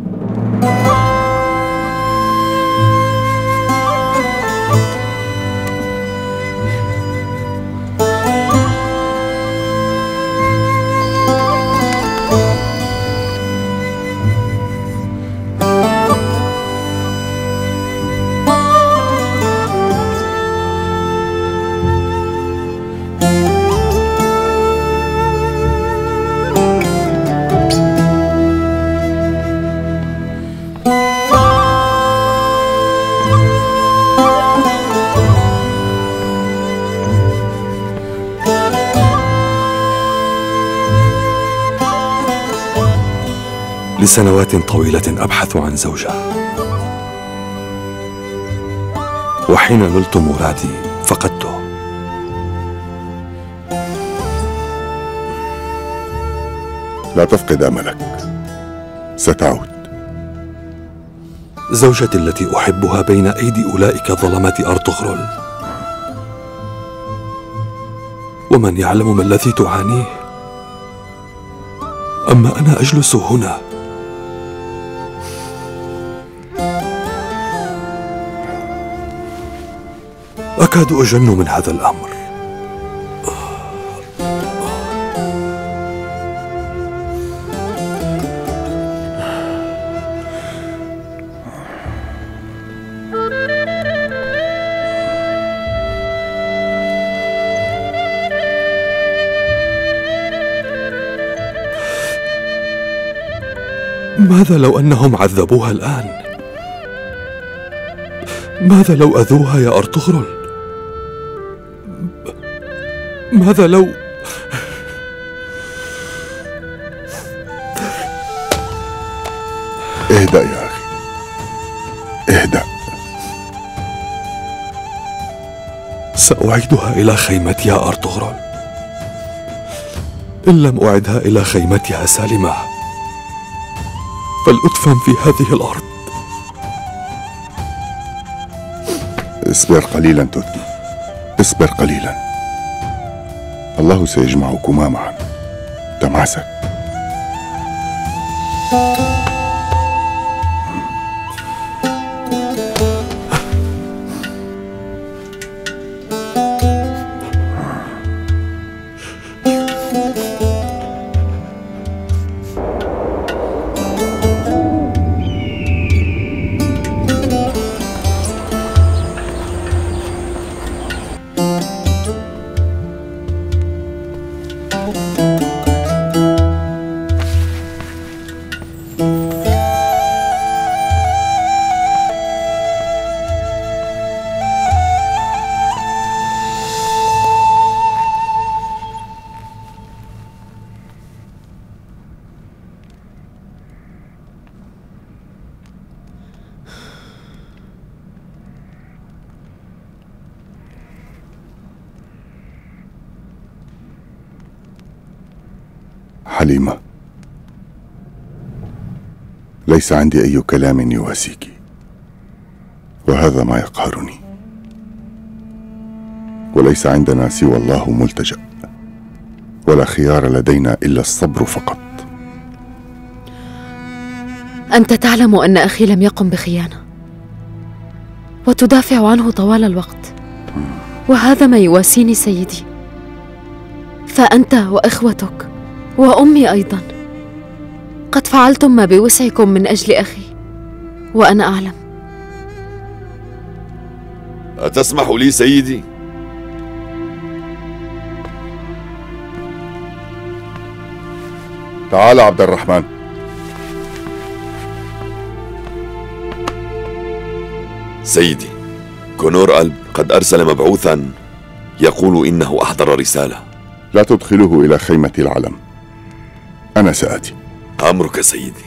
لسنوات طويلة أبحث عن زوجة، وحين نلت مرادي فقدته. لا تفقد أملك، ستعود. زوجتي التي أحبها بين أيدي أولئك ظلمة أرطغرل، ومن يعلم ما الذي تعانيه. أما أنا أجلس هنا أكاد أجن من هذا الأمر. ماذا لو أنهم عذبوها الآن؟ ماذا لو أذوها يا أرطغرل؟ ماذا لو... اهدأ يا أخي، اهدأ. سأعيدها إلى خيمتها يا أرطغرل، إن لم أعدها إلى خيمتها سالمة فلأدفن في هذه الأرض. اصبر قليلا توتي، اصبر قليلا، الله سيجمعكما معا. التماسك. حليمة، ليس عندي أي كلام يواسيك، وهذا ما يقهرني. وليس عندنا سوى الله ملتجأ، ولا خيار لدينا إلا الصبر فقط. أنت تعلم أن أخي لم يقم بخيانة، وتدافع عنه طوال الوقت، وهذا ما يواسيني سيدي. فأنت وإخوتك وأمي أيضا قد فعلتم ما بوسعكم من أجل أخي، وأنا أعلم. أتسمح لي سيدي؟ تعال عبد الرحمن. سيدي، كونور ألب قد أرسل مبعوثا يقول إنه أحضر رسالة. لا تدخله إلى خيمة العلم، أنا سآتي. أمرك سيدي.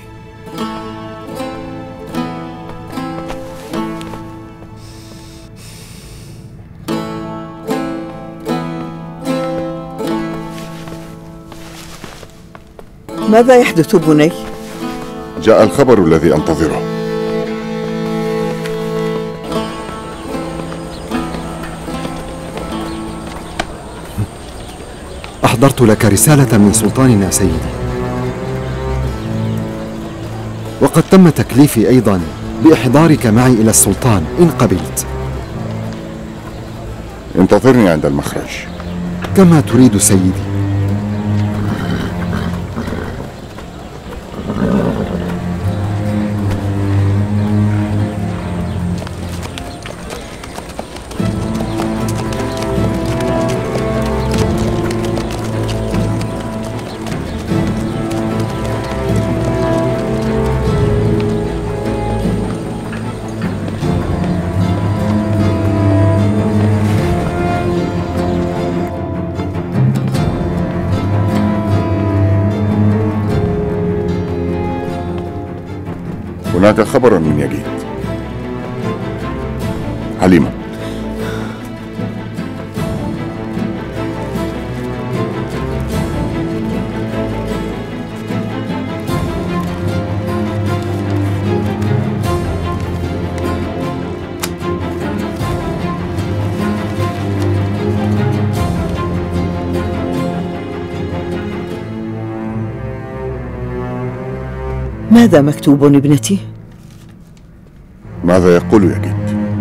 ماذا يحدث بني؟ جاء الخبر الذي أنتظره. أحضرت لك رسالة من سلطاننا سيدي، وقد تم تكليفي أيضا بإحضارك معي إلى السلطان إن قبلت. انتظرني عند المخرج. كما تريد سيدي. هناك خبر من يجيد. حليمة، ماذا مكتوب ابنتي؟ ماذا يقول يجيد؟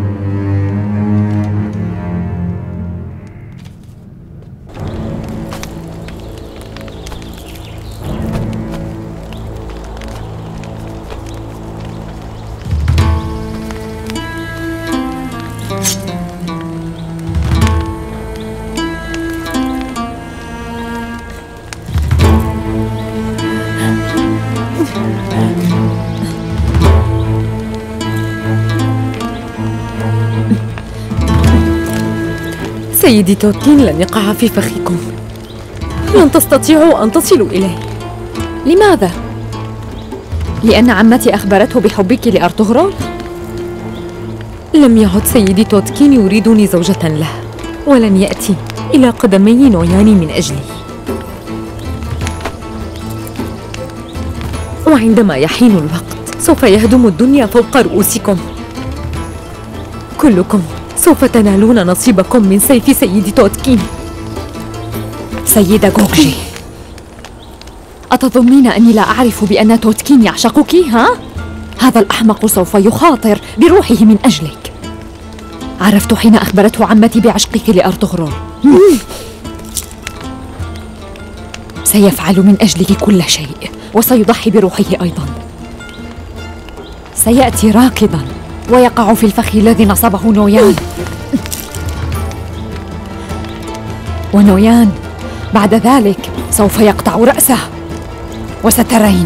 سيدي توتين لن يقع في فخكم. لن تستطيعوا أن تصلوا إليه. لماذا؟ لأن عمتي أخبرته بحبك لأرطغرل؟ لم يعد سيدي توتكين يريدني زوجة له، ولن يأتي إلى قدمي نويان من أجلي. وعندما يحين الوقت سوف يهدم الدنيا فوق رؤوسكم. كلكم سوف تنالون نصيبكم من سيف سيدي توتكين. سيدة غوكجي، أتظنين أني لا أعرف بأن توتكين يعشقك؟ ها؟ هذا الأحمق سوف يخاطر بروحه من أجلك. عرفت حين أخبرته عمتي بعشقك لأرطغرل. سيفعل من أجلك كل شيء، وسيضحي بروحه أيضا. سيأتي راكضا ويقع في الفخ الذي نصبه نويان، ونويان بعد ذلك سوف يقطع رأسه، وسترين.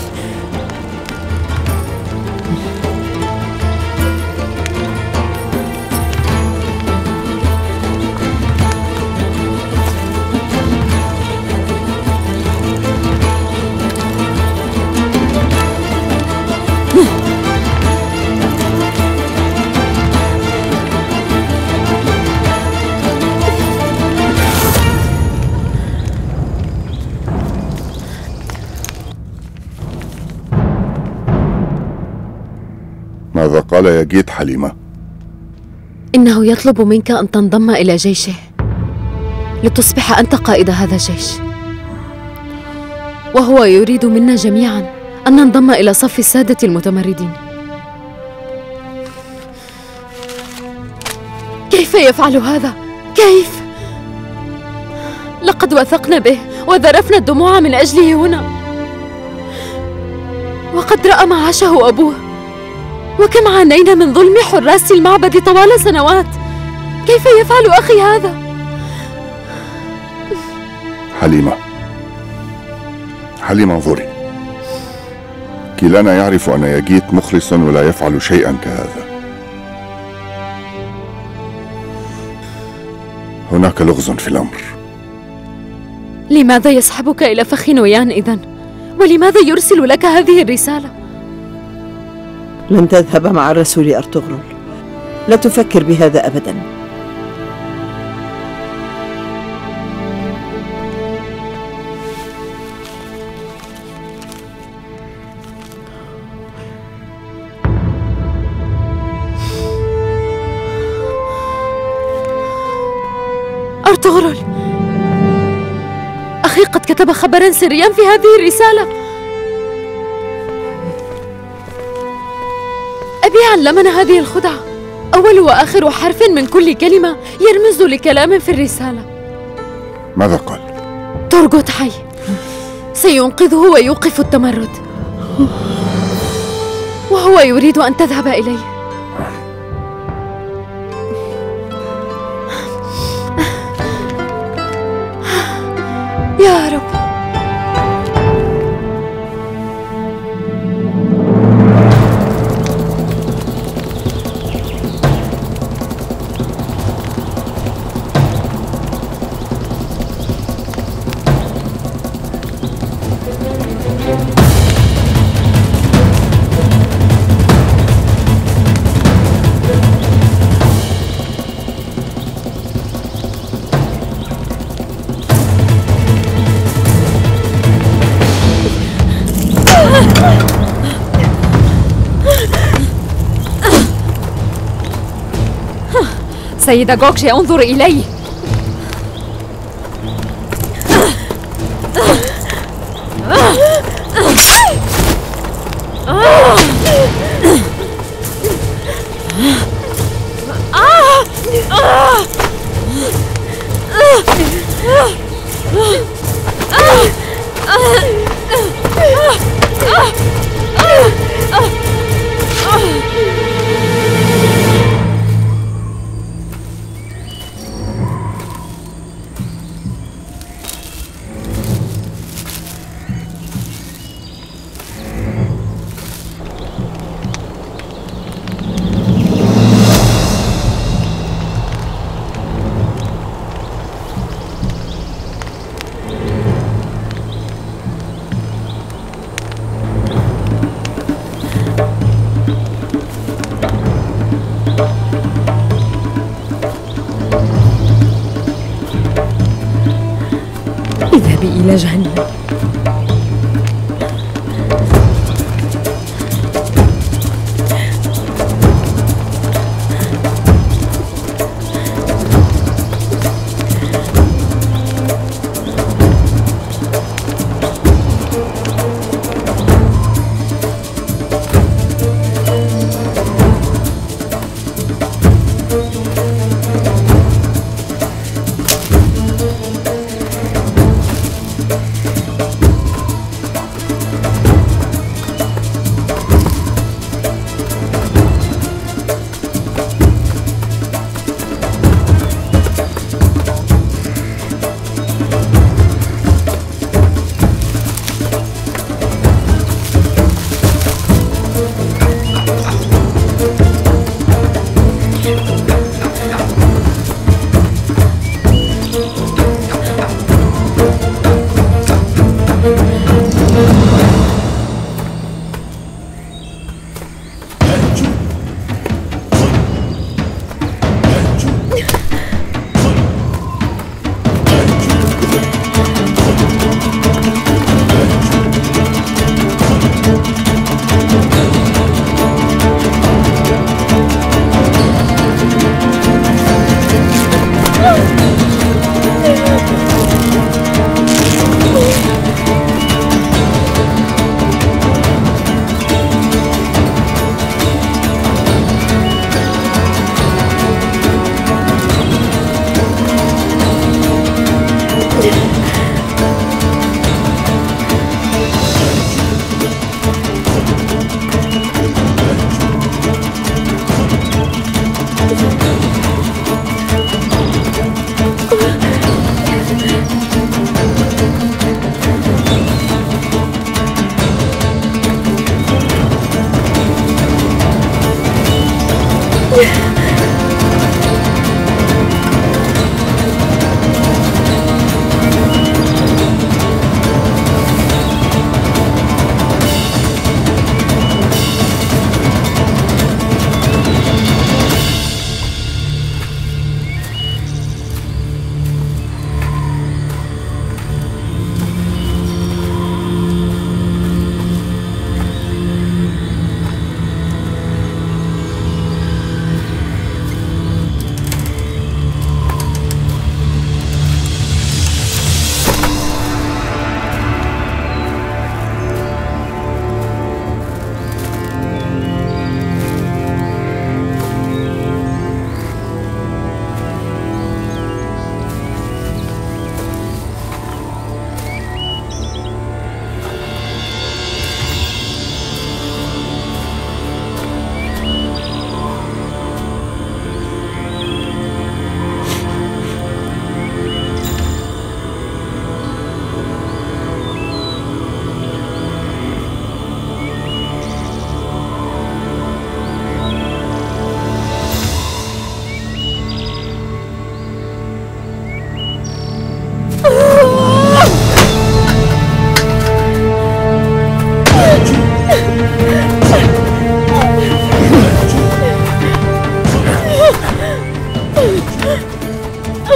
ماذا قال يجيد حليمة؟ إنه يطلب منك أن تنضم إلى جيشه لتصبح أنت قائد هذا الجيش، وهو يريد منا جميعا أن ننضم إلى صف السادة المتمردين. كيف يفعل هذا؟ كيف؟ لقد وثقنا به وذرفنا الدموع من أجله هنا، وقد رأى ما عاشه أبوه، وكم عانينا من ظلم حراس المعبد طوال سنوات. كيف يفعل أخي هذا؟ حليمة انظري، كلانا يعرف أن يجيد مخلص ولا يفعل شيئا كهذا. هناك لغز في الأمر. لماذا يسحبك إلى فخ نويان إذن؟ ولماذا يرسل لك هذه الرسالة؟ لن تذهب مع الرسول أرطغرل، لا تفكر بهذا أبدا. أرطغرل، أخي قد كتب خبرا سريا في هذه الرسالة. أبي علمنا هذه الخدعة، أول وآخر حرف من كل كلمة يرمز لكلام في الرسالة. ماذا قال؟ تورغوت حي، سينقذه ويوقف التمرد، وهو يريد أن تذهب إليه. يا رب. سيدة غوكجي، انظر إلي. اذهبي إلى جهنم.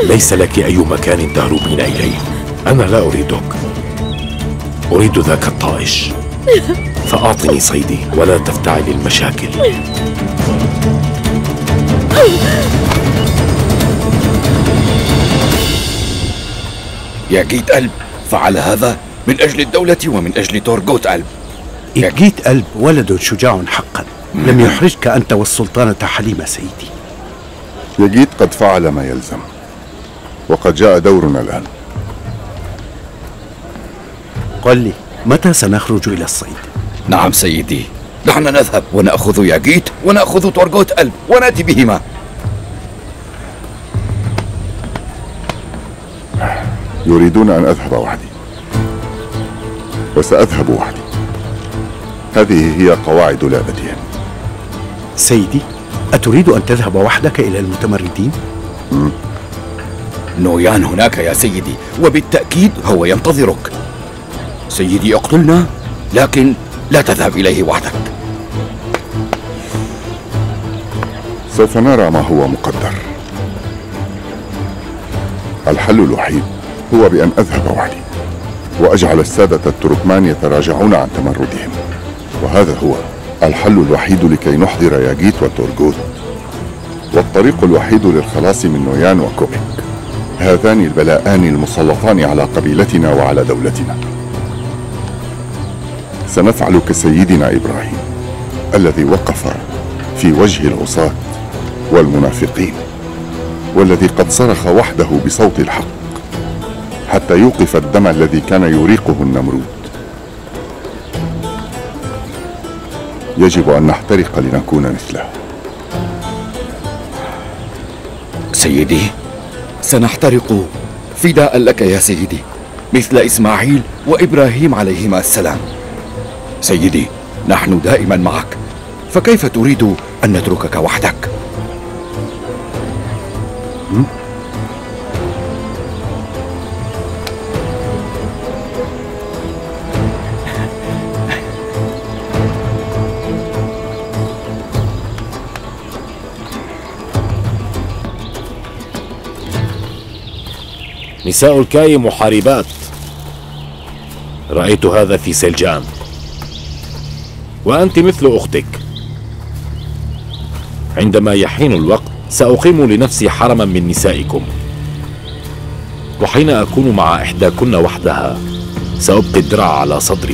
ليس لك أي مكان تهربين إليه. أنا لا أريدك، أريد ذاك الطائش، فأعطني صيدي ولا تفتعل المشاكل. ياجيت ألب فعل هذا من أجل الدولة ومن أجل تورغوت ألب. ياجيت ألب ولد شجاع حقا، لم يحرجك أنت والسلطانة حليمة سيدي. ياجيت قد فعل ما يلزم، وقد جاء دورنا الآن. قل لي، متى سنخرج إلى الصيد؟ نعم سيدي، دعنا نذهب ونأخذ ياجيت ونأخذ تورغوت ألب ونأتي بهما. يريدون أن أذهب وحدي، وسأذهب وحدي. هذه هي قواعد لعبتهم. سيدي، أتريد أن تذهب وحدك إلى المتمردين؟ نويان هناك يا سيدي، وبالتأكيد هو ينتظرك. سيدي اقتلنا، لكن لا تذهب إليه وحدك. سوف نرى ما هو مقدر. الحل الوحيد هو بأن أذهب وحدي، وأجعل السادة التركمان يتراجعون عن تمردهم، وهذا هو الحل الوحيد لكي نحضر ياجيت وتورغوت، والطريق الوحيد للخلاص من نويان وكوبيك، هذان البلاءان المسلطان على قبيلتنا وعلى دولتنا. سنفعل كسيدنا إبراهيم الذي وقف في وجه العصاة والمنافقين، والذي قد صرخ وحده بصوت الحق حتى يوقف الدم الذي كان يريقه النمرود. يجب أن نحترق لنكون مثله. سيدي، سنحترق فداء لك يا سيدي، مثل إسماعيل وإبراهيم عليهما السلام. سيدي، نحن دائما معك، فكيف تريد أن نتركك وحدك؟ نساء الكاي محاربات، رأيت هذا في سلجان، وأنت مثل أختك. عندما يحين الوقت سأقيم لنفسي حرما من نسائكم، وحين أكون مع إحداكن وحدها سأبقي الدرع على صدري.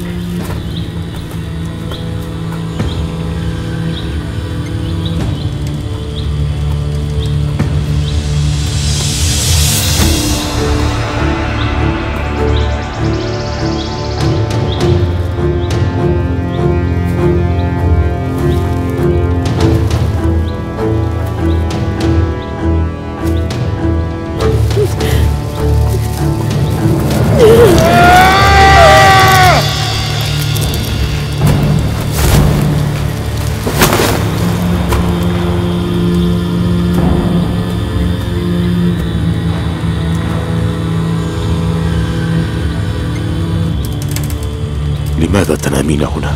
لماذا تنامين هنا؟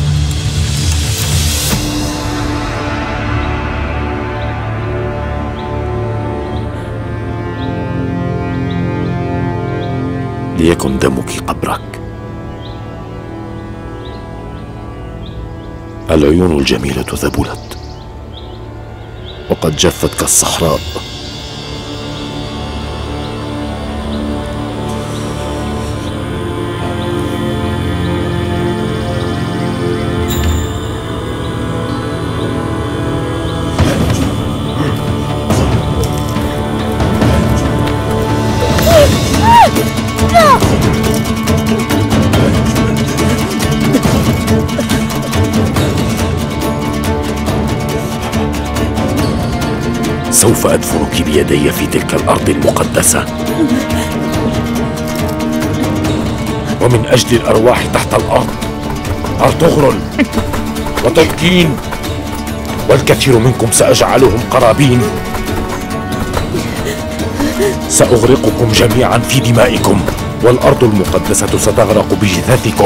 ليكن دمك قبرك. العيون الجميلة ذبلت وقد جفت كالصحراء. سوف أدفنك بيدي في تلك الأرض المقدسة، ومن أجل الأرواح تحت الأرض، أرطغرل وتولكين والكثير منكم سأجعلهم قرابين. سأغرقكم جميعا في دمائكم، والأرض المقدسة ستغرق بجثثكم.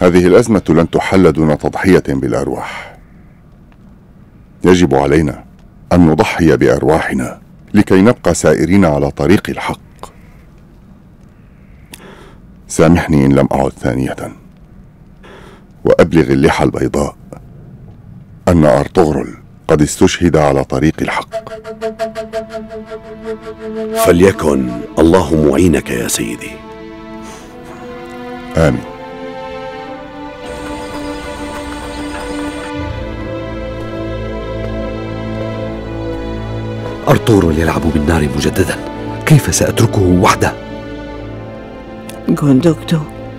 هذه الأزمة لن تحل دون تضحية بالأرواح. يجب علينا أن نضحي بأرواحنا لكي نبقى سائرين على طريق الحق. سامحني إن لم أعد ثانية، وأبلغ اللحى البيضاء أن أرطغرل قد استشهد على طريق الحق. فليكن الله معينك يا سيدي. آمين. أرطغرل يلعب بالنار مجددا، كيف سأتركه وحده؟ غوندوكتو،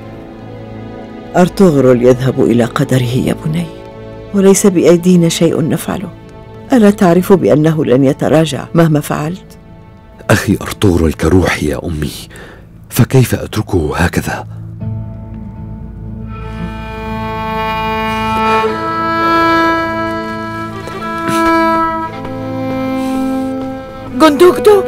أرطغرل يذهب إلى قدره يا بني، وليس بأيدينا شيء نفعله. ألا تعرف بأنه لن يتراجع مهما فعلت؟ أخي أرطغرل كروحي يا أمي، فكيف أتركه هكذا؟ غوندوكتو،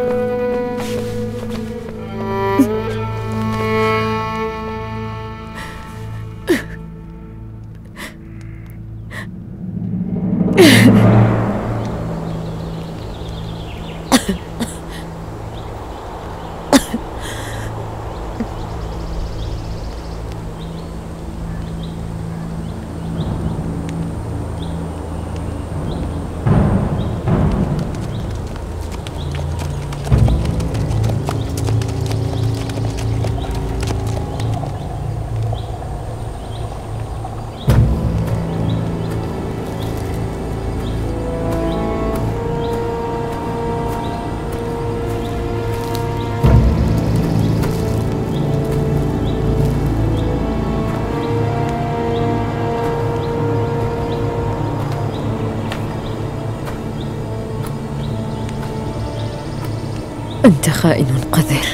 أنت خائن قذر،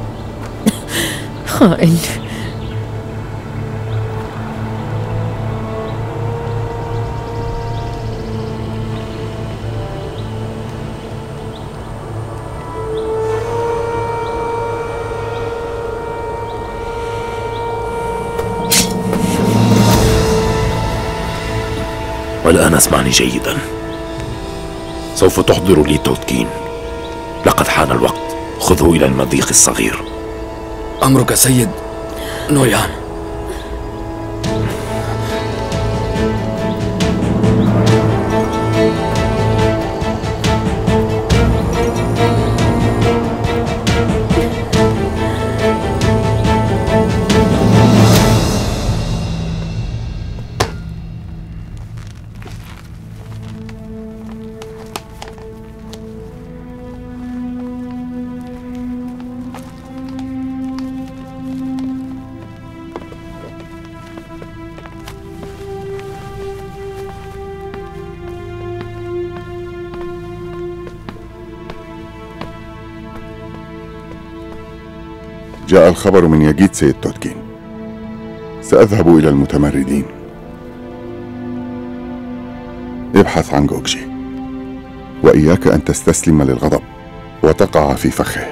خائن. والآن اسمعني جيدا، سوف تحضر لي تودكين. لقد حان الوقت، خذه إلى المضيق الصغير. أمرك سيد نويان. جاء الخبر من يجيد سيد تودكين. سأذهب إلى المتمردين. ابحث عن غوكجي، وإياك أن تستسلم للغضب وتقع في فخه.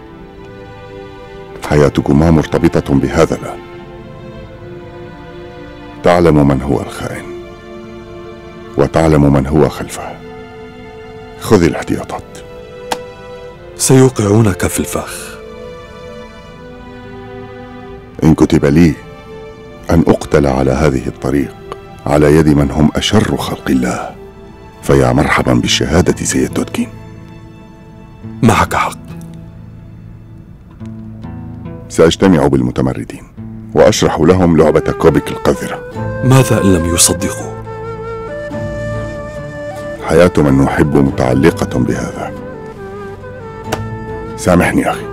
حياتكما مرتبطة بهذا الآن. تعلم من هو الخائن، وتعلم من هو خلفه. خذ الاحتياطات. سيوقعونك في الفخ. إن كتب لي أن أقتل على هذه الطريق على يد من هم أشر خلق الله، فيا مرحبا بالشهادة سيد تودكين. معك حق. سأجتمع بالمتمردين وأشرح لهم لعبة كوبيك القذرة. ماذا إن لم يصدقوا؟ حياة من نحب متعلقة بهذا. سامحني أخي.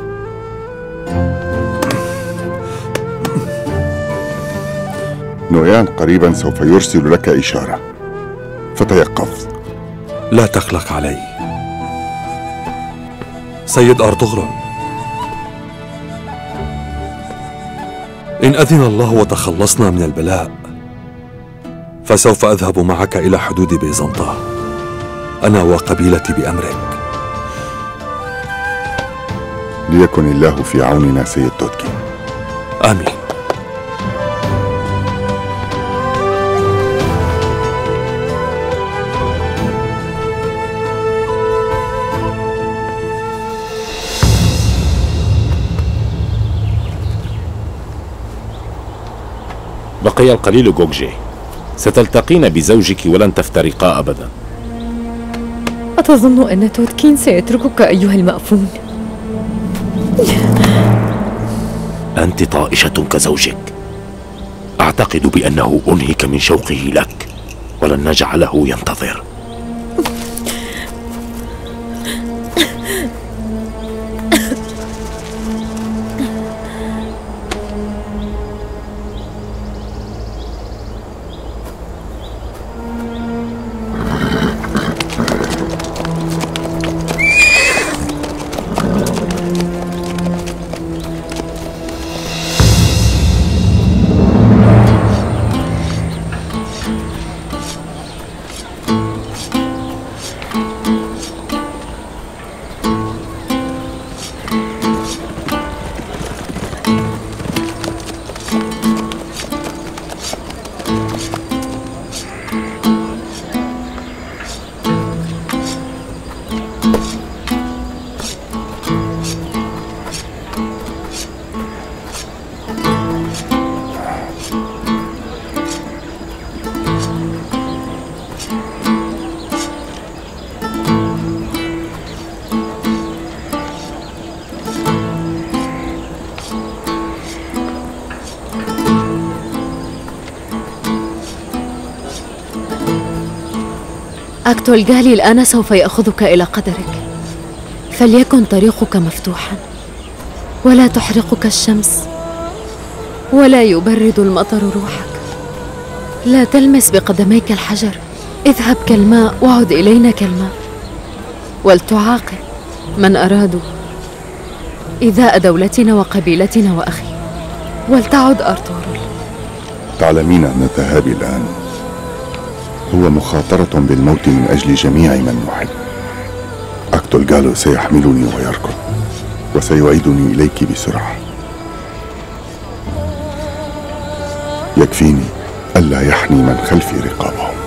نويان قريبا سوف يرسل لك إشارة، فتيقظ. لا تقلق علي سيد أرطغرل. إن أذن الله وتخلصنا من البلاء، فسوف أذهب معك إلى حدود بيزنطة، أنا وقبيلتي بأمرك. ليكن الله في عوننا سيد تودكين. آمين. بقي القليل غوكجي. ستلتقين بزوجك ولن تفترقا أبدا. أتظن أن توتكين سيتركك أيها المأفون؟ أنت طائشة كزوجك. أعتقد بأنه أنهك من شوقه لك ولن نجعله ينتظر. أكتولغالي الآن سوف يأخذك إلى قدرك، فليكن طريقك مفتوحا، ولا تحرقك الشمس، ولا يبرد المطر روحك. لا تلمس بقدميك الحجر، اذهب كالماء وعد إلينا كالماء، ولتعاقب من أرادوا إيذاء دولتنا وقبيلتنا وأخي، ولتعد أرطغرل. تعلمين أن الذهاب الآن هو مخاطرة بالموت من أجل جميع من نحب. أكتولغالو سيحملني ويركض وسيعيدني إليك بسرعة. يكفيني ألا يحني من خلفي رقابهم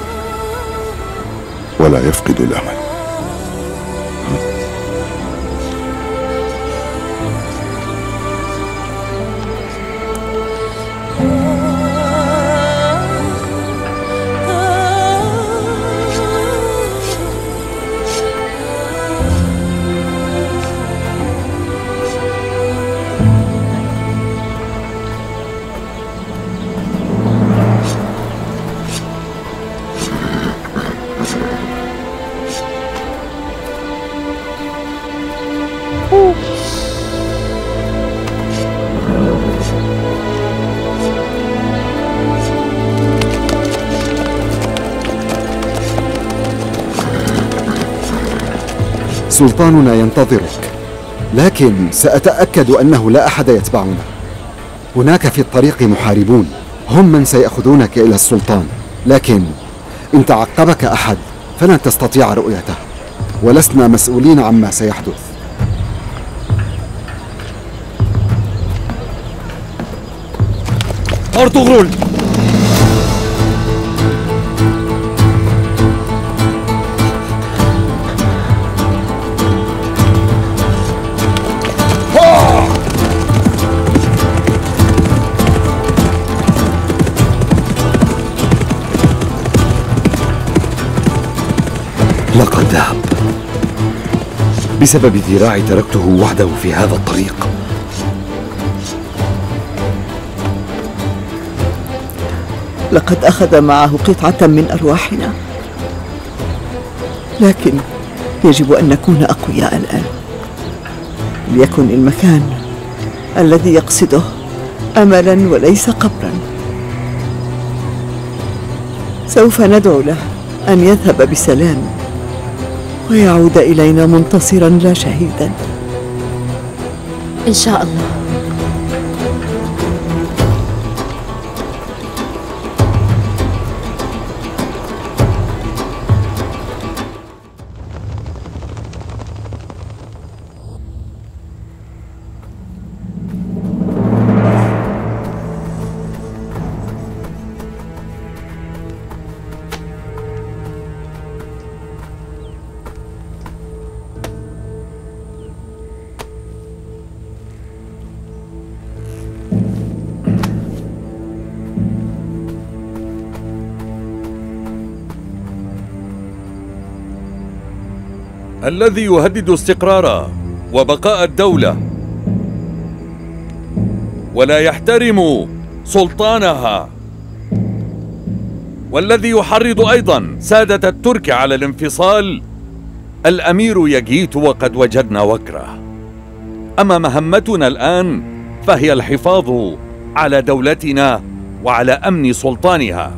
ولا يفقد الأمل. سلطاننا ينتظرك، لكن سأتأكد أنه لا أحد يتبعنا. هناك في الطريق محاربون، هم من سيأخذونك إلى السلطان، لكن إن تعقبك أحد فلن تستطيع رؤيته، ولسنا مسؤولين عما سيحدث. أرطغرل! لقد ذهب. بسبب ذراعي تركته وحده في هذا الطريق. لقد أخذ معه قطعة من أرواحنا، لكن يجب أن نكون أقوياء الآن، ليكن المكان الذي يقصده أملا وليس قبرا. سوف ندعو له أن يذهب بسلام ويعود إلينا منتصرا لا شهيدا إن شاء الله. الذي يهدد استقرار وبقاء الدولة ولا يحترم سلطانها، والذي يحرض أيضا سادة الترك على الانفصال، الأمير يجيت وقد وجدنا وكره. أما مهمتنا الآن فهي الحفاظ على دولتنا وعلى أمن سلطانها.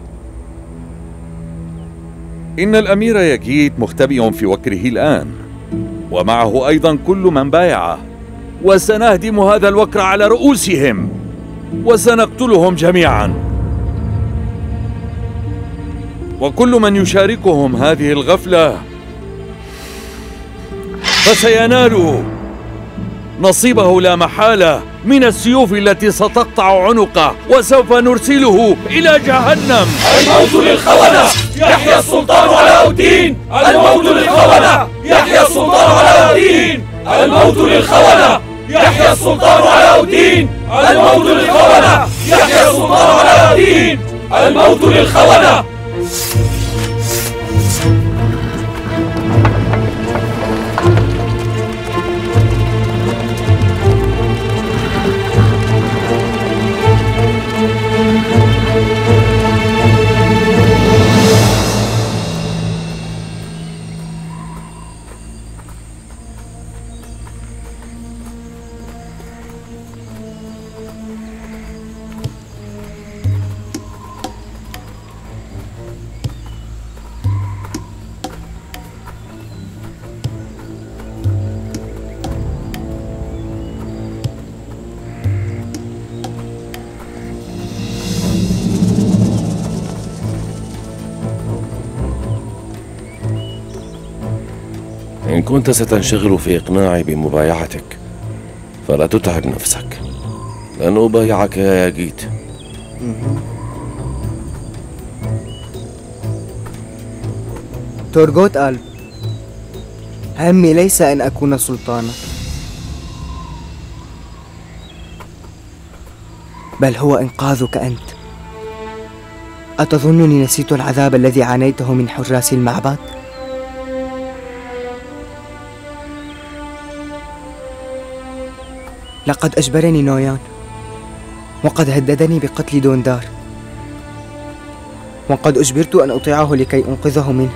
إن الأمير يجيت مختبئ في وكره الآن، ومعه أيضا كل من بايعه، وسنهدم هذا الوكر على رؤوسهم وسنقتلهم جميعا، وكل من يشاركهم هذه الغفلة فسينال نصيبه لا محالة من السيوف التي ستقطع عنقه، وسوف نرسله إلى جهنم. الموت للخونة، يحيى السلطان علاء الدين. الموت للخونة، يحيى السلطان علاء الدين. الموت للخونة، يحيى السلطان علاء الدين. الموت للخونة، يحيى السلطان علاء الدين. الموت للخونة. إن كنت ستنشغل في إقناعي بمبايعتك فلا تتعب نفسك، لن أبايعك يا يجيت. تورغوت قال: همي ليس أن أكون سلطانا، بل هو إنقاذك أنت. أتظنني نسيت العذاب الذي عانيته من حراس المعبد؟ لقد أجبرني نويان، وقد هددني بقتل دوندار، وقد أجبرت أن أطيعه لكي أنقذه منه.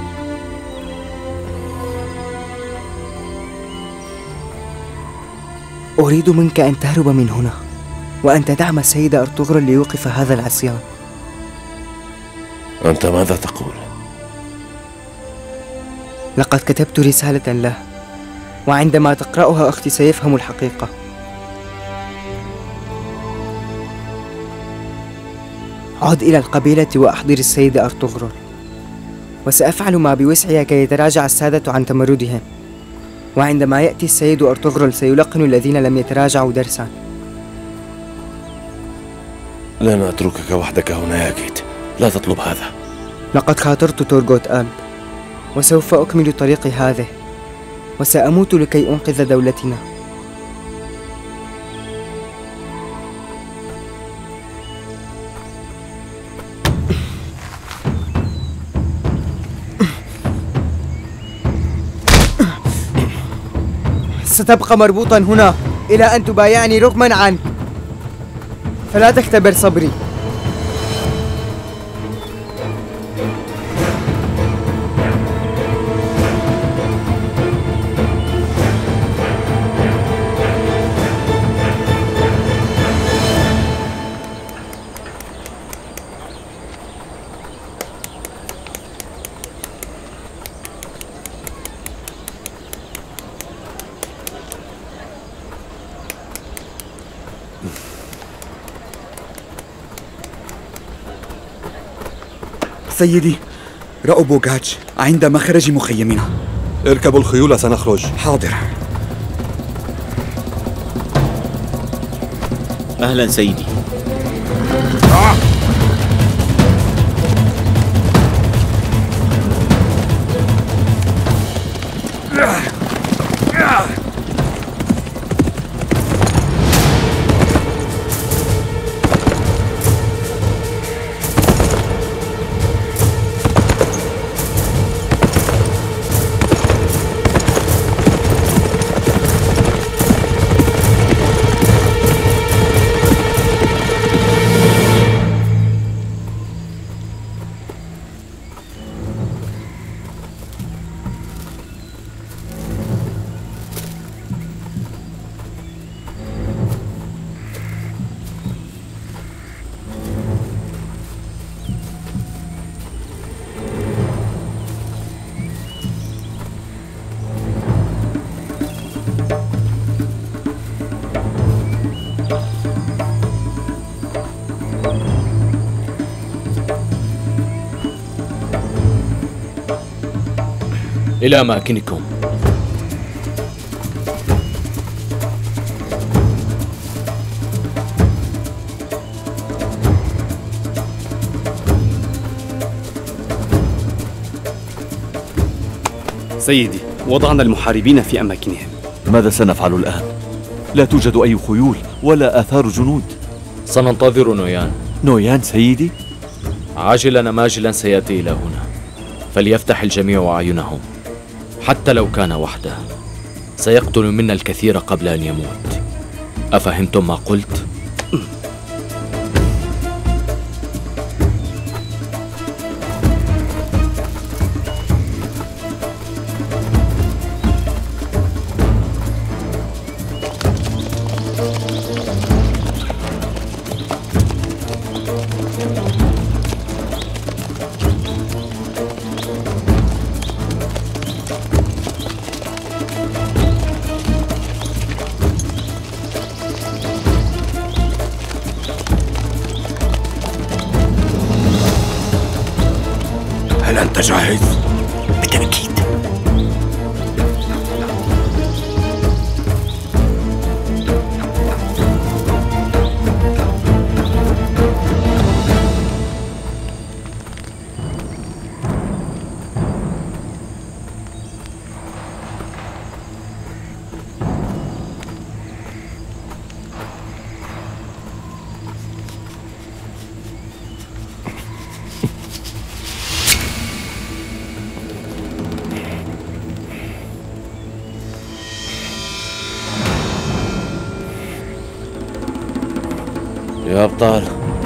أريد منك أن تهرب من هنا، وأن تدعم السيد أرطغرل ليوقف هذا العصيان. أنت ماذا تقول؟ لقد كتبت رسالة له، وعندما تقرأها أختي سيفهم الحقيقة. عد إلى القبيلة وأحضر السيد أرطغرل، وسأفعل ما بوسعي كي يتراجع السادة عن تمردهم، وعندما يأتي السيد أرطغرل سيلقن الذين لم يتراجعوا درسا. لن أتركك وحدك هنا يا جيت، لا تطلب هذا. لقد خاطرت تورغوت آلب، وسوف أكمل طريقي هذه، وسأموت لكي أنقذ دولتنا. ستبقى مربوطا هنا إلى أن تبايعني رغما عنك، فلا تختبر صبري. سيدي، رأوا بوغاتش عند مخرج مخيمنا. اركبوا الخيول سنخرج. حاضر. أهلا سيدي. إلى أماكنكم. سيدي، وضعنا المحاربين في أماكنهم. ماذا سنفعل الآن؟ لا توجد أي خيول ولا آثار جنود. سننتظر نويان. نويان سيدي؟ عاجلا ماجلا سيأتي إلى هنا، فليفتح الجميع أعينهم. حتى لو كان وحده سيقتل منا الكثير قبل أن يموت. أفهمتم ما قلت؟ هل أنت جاهز؟ بالتأكيد. يا أبطال،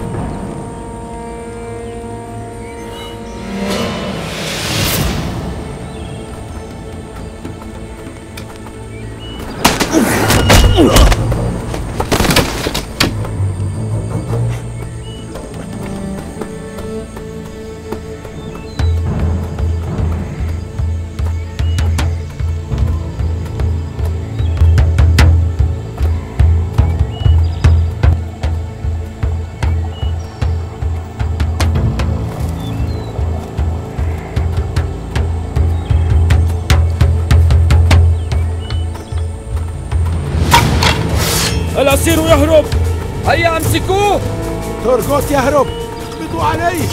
الأسير يهرب، هيا امسكوه. تورغوت يهرب، اقبضوا عليه.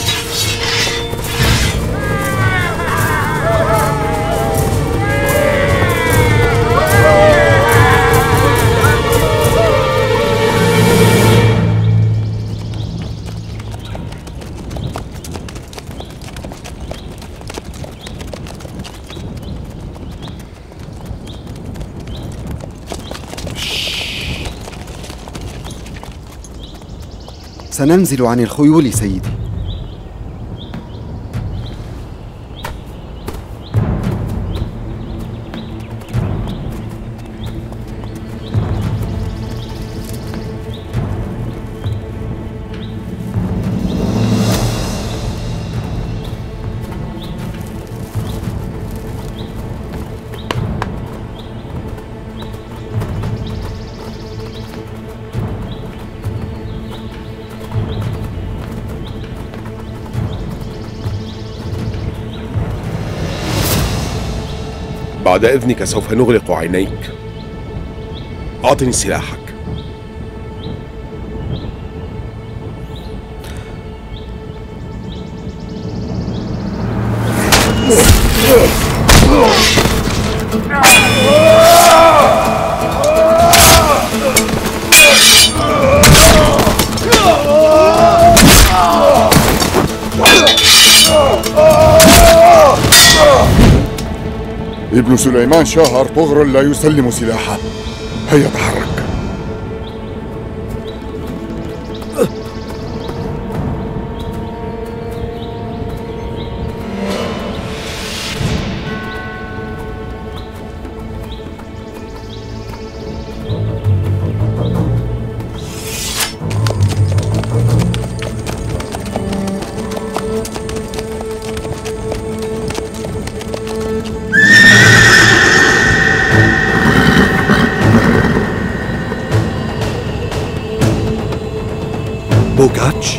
سننزل عن الخيول سيدي. بعد إذنك سوف نغلق عينيك. أعطني سلاحك. ابن سليمان شاه أرطغرل لا يسلم سلاحه. هيا تحرك. بوغاتش؟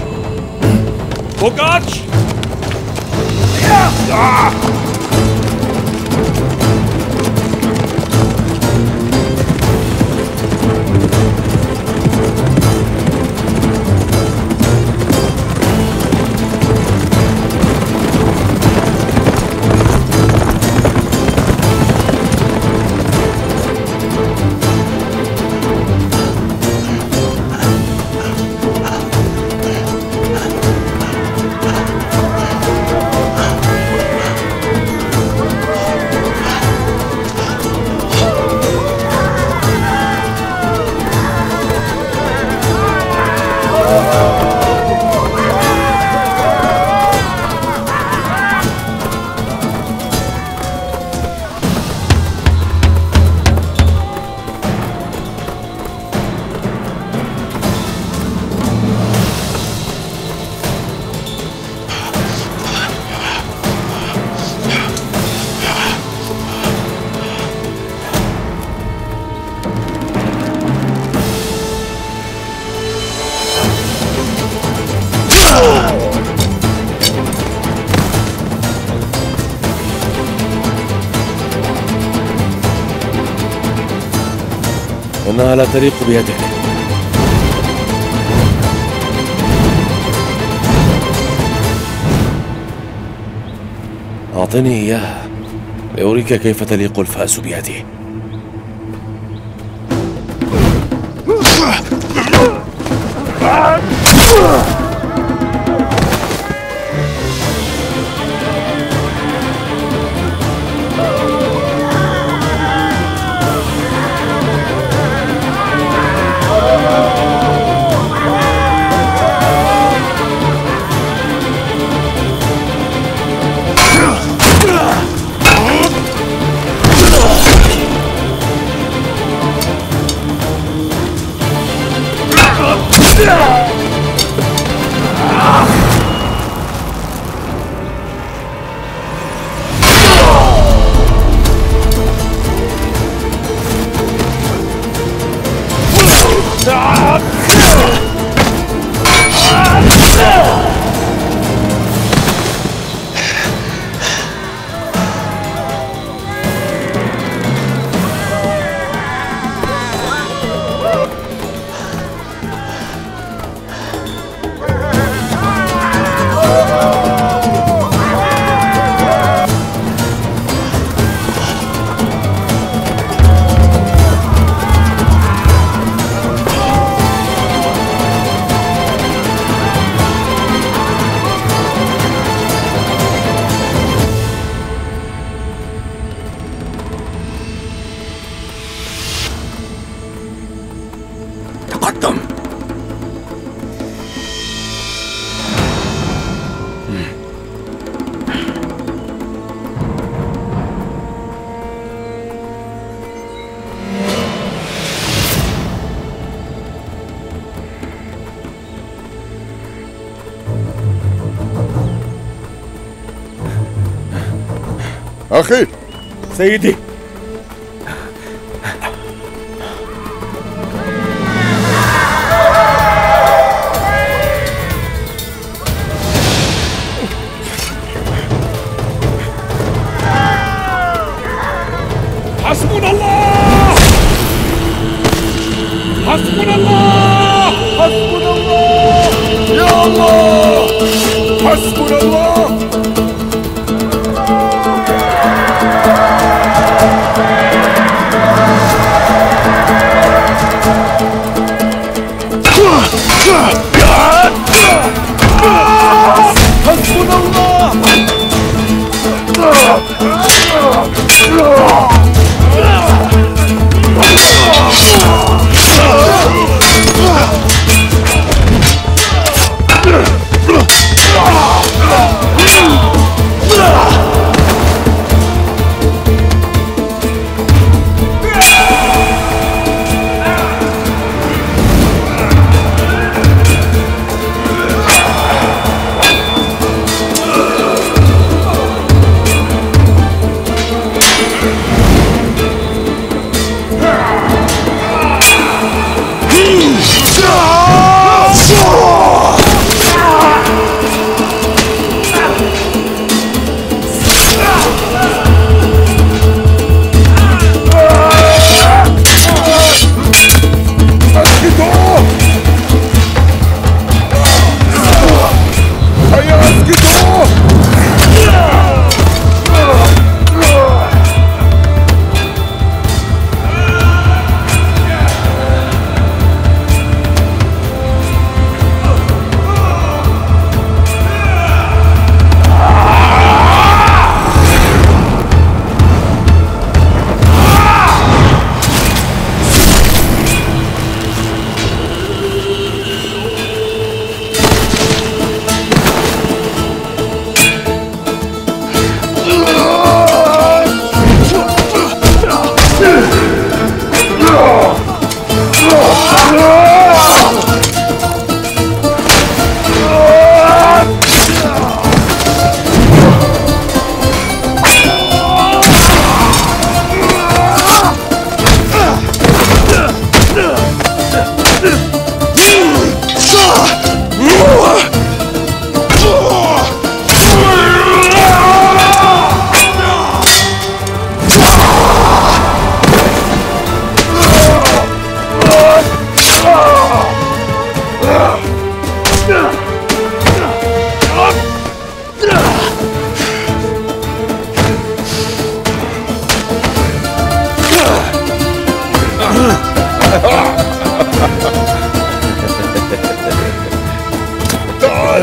بوغاتش! إنها لا تليق بيدك. أعطني إياها لأريك كيف تليق الفأس بيدي. أخي سيدي، حسبنا الله حسبنا الله حسبنا الله يا الله حسبنا الله. حسبنا الله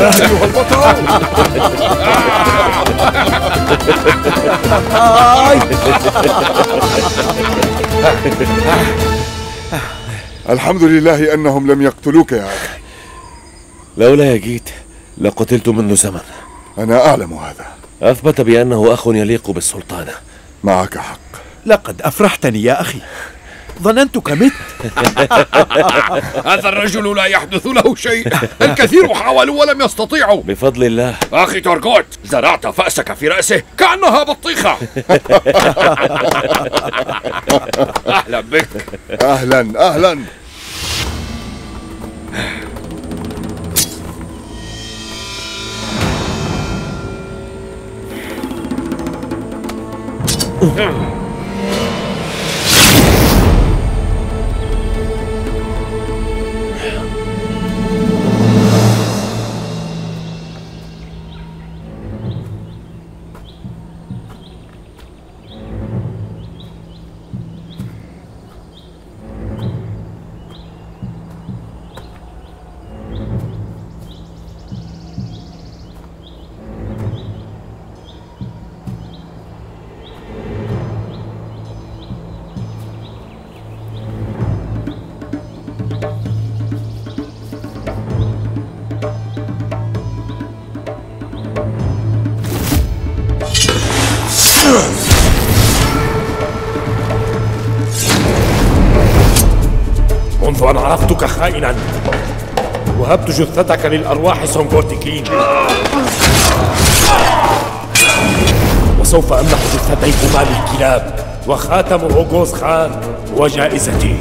أيها البطل. الحمد لله أنهم لم يقتلوك يا أخي. لولا يجيت لقتلت منذ زمن. أنا أعلم هذا. أثبت بأنه أخ يليق بالسلطانة. معك حق. لقد أفرحتني يا أخي، ظننتك مت. هذا الرجل لا يحدث له شيء، الكثير حاولوا ولم يستطيعوا. بفضل الله. أخي تورغوت، زرعت فأسك في رأسه كأنها بطيخة. أهلا بك. أهلا أهلا. منذ أن عرفتك خائنا وهبت جثتك للأرواح سونغورتيكين، وسوف أمنح جثتيكما للكلاب وخاتم أوغوز خان وجائزتي.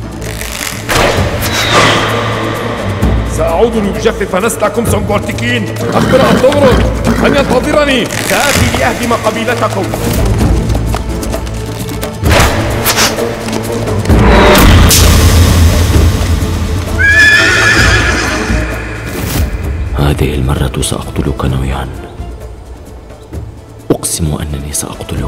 سأعود لأجفف نسلكم سونغورتيكين. أخبر أنطورو أن ينتظرني، سآتي لأهدم قبيلتكم. هذه المرة سأقتلك نويان، أقسم أنني سأقتلك.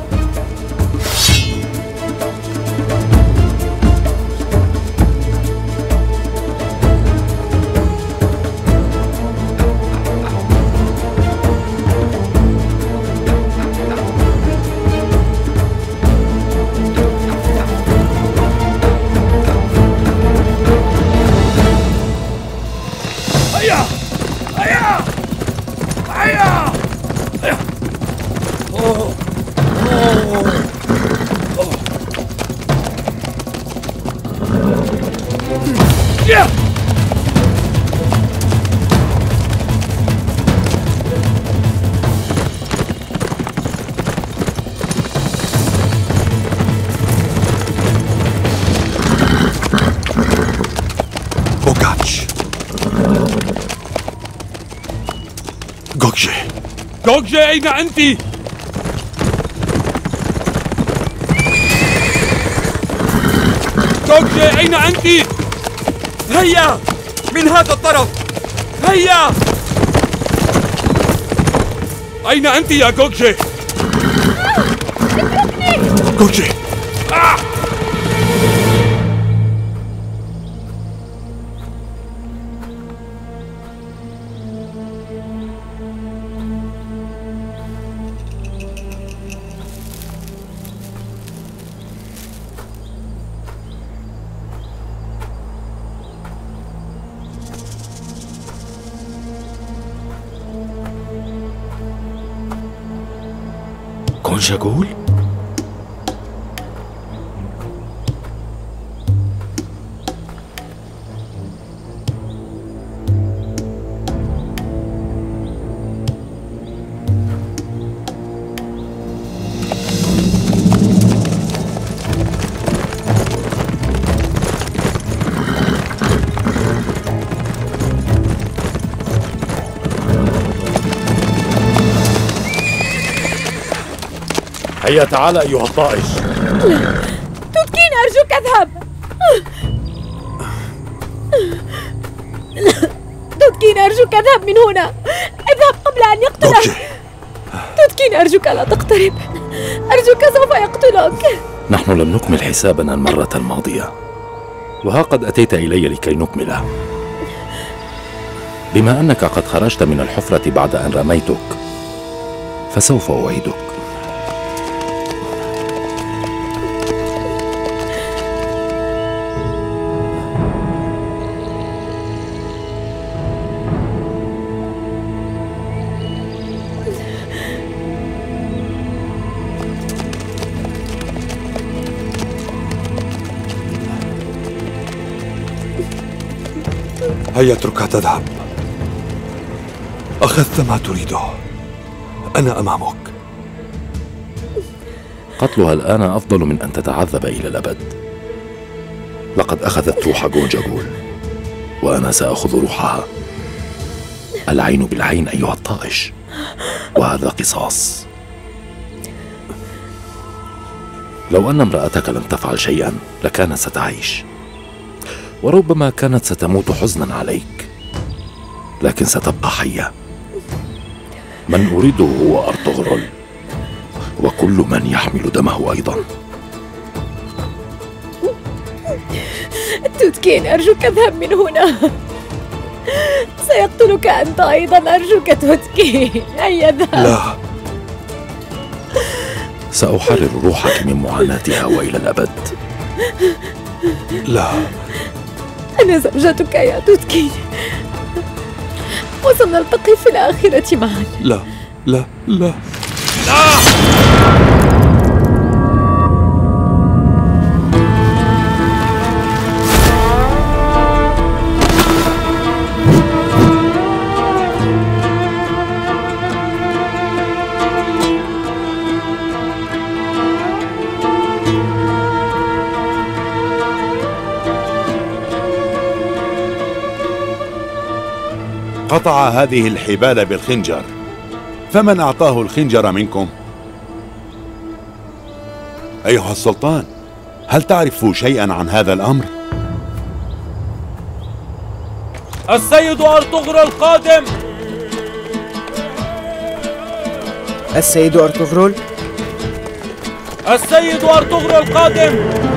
غوغجي أين أنت؟ غوغجي أين أنت؟ هيا من هذا الطرف، هيا. أين أنت يا غوغجي؟ غوغجي. كونجاغول؟ هيا تعال أيها الطائش. توتكين أرجوك اذهب. توتكين أرجوك اذهب من هنا، اذهب قبل أن يقتلك. توتكين أرجوك لا تقترب، أرجوك سوف يقتلك. نحن لم نكمل حسابنا المرة الماضية، وها قد أتيت إلي لكي نكمله. بما أنك قد خرجت من الحفرة بعد أن رميتك فسوف أعيدك. هيا اتركها تذهب. أخذت ما تريده، أنا أمامك. قتلها الآن أفضل من أن تتعذب إلى الأبد. لقد أخذت روح جونجاغول وأنا سأخذ روحها. العين بالعين أيها الطائش، وهذا قصاص. لو أن امرأتك لم تفعل شيئا لكانت ستعيش، وربما كانت ستموت حزنا عليك، لكن ستبقى حية. من أريده هو أرطغرل وكل من يحمل دمه أيضا. توتكين أرجوك اذهب من هنا، سيقتلك أنت أيضا. أرجوك توتكين، هيا اذهب. لا، سأحرر روحك من معاناتها وإلى الأبد. لا، أنا زوجتك يا توتكين، وسنلتقي في الآخرة معا. لا لا لا قطع هذه الحبال بالخنجر، فمن أعطاه الخنجر منكم؟ أيها السلطان، هل تعرف شيئا عن هذا الأمر؟ السيد أرطغرل قادم. السيد أرطغرل؟ السيد أرطغرل قادم.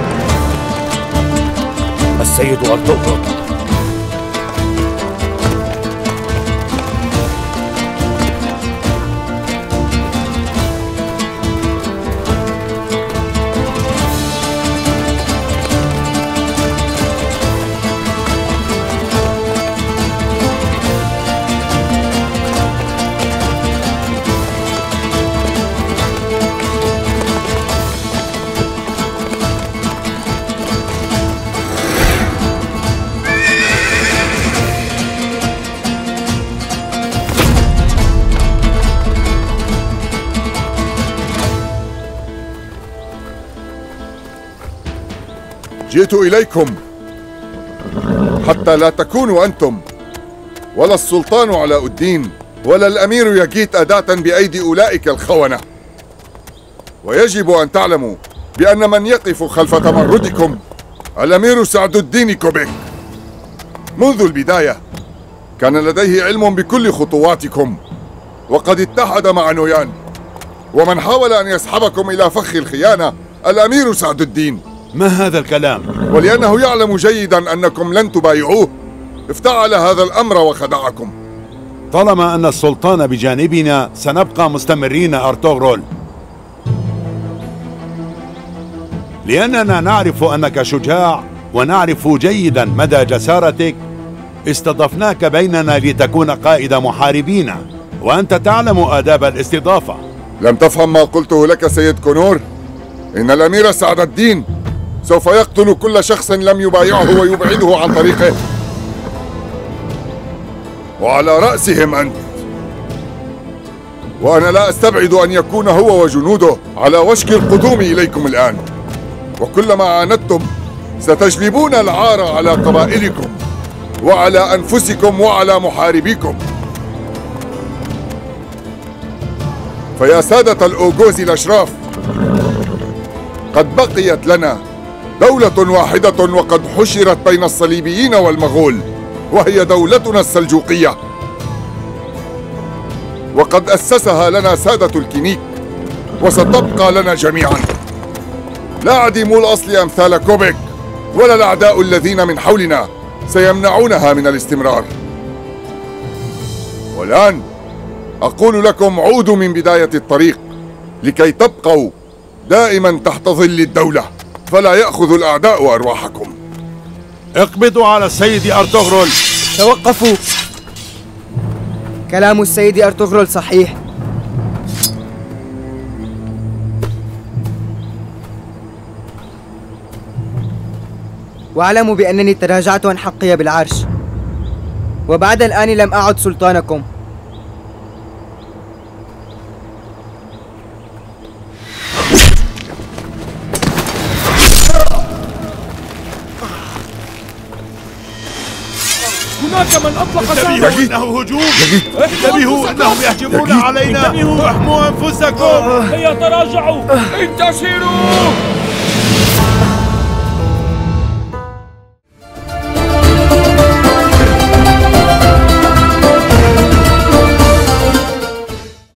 السيد أرطغرل. جئت إليكم حتى لا تكونوا أنتم ولا السلطان علاء الدين ولا الأمير يجيت أداة بأيدي أولئك الخونة. ويجب أن تعلموا بأن من يقف خلف تمردكم الأمير سعد الدين كوبيك. منذ البداية كان لديه علم بكل خطواتكم، وقد اتحد مع نويان، ومن حاول أن يسحبكم إلى فخ الخيانة الأمير سعد الدين. ما هذا الكلام؟ ولأنه يعلم جيدا أنكم لن تبايعوه افتعل هذا الأمر وخدعكم. طالما أن السلطان بجانبنا سنبقى مستمرين أرطغرل، لأننا نعرف أنك شجاع ونعرف جيدا مدى جسارتك. استضفناك بيننا لتكون قائد محاربينا، وأنت تعلم آداب الاستضافة. لم تفهم ما قلته لك سيد كونور؟ إن الأمير سعد الدين سوف يقتل كل شخص لم يبايعه ويبعده عن طريقه، وعلى رأسهم أنت. وأنا لا أستبعد أن يكون هو وجنوده على وشك القدوم إليكم الآن، وكلما عاندتم ستجلبون العار على قبائلكم وعلى أنفسكم وعلى محاربيكم. فيا سادة الأوغوز الأشراف، قد بقيت لنا دولة واحدة وقد حشرت بين الصليبيين والمغول، وهي دولتنا السلجوقية، وقد أسسها لنا سادة الكينيك، وستبقى لنا جميعا. لا عديمو الأصل أمثال كوبيك ولا الأعداء الذين من حولنا سيمنعونها من الاستمرار. والآن أقول لكم عودوا من بداية الطريق لكي تبقوا دائما تحت ظل الدولة، فلا يأخذ الأعداء أرواحكم. اقبضوا على السيد أرطغرل. توقفوا. كلام السيد أرطغرل صحيح. واعلموا بأنني تراجعت عن حقي بالعرش، وبعد الآن لم أعد سلطانكم. هناك من أطلق انتبهوا إنه هجوم. انتبهوا إنهم يهجمون علينا. احموا أنفسكم. هيا تراجعوا. انتشروا.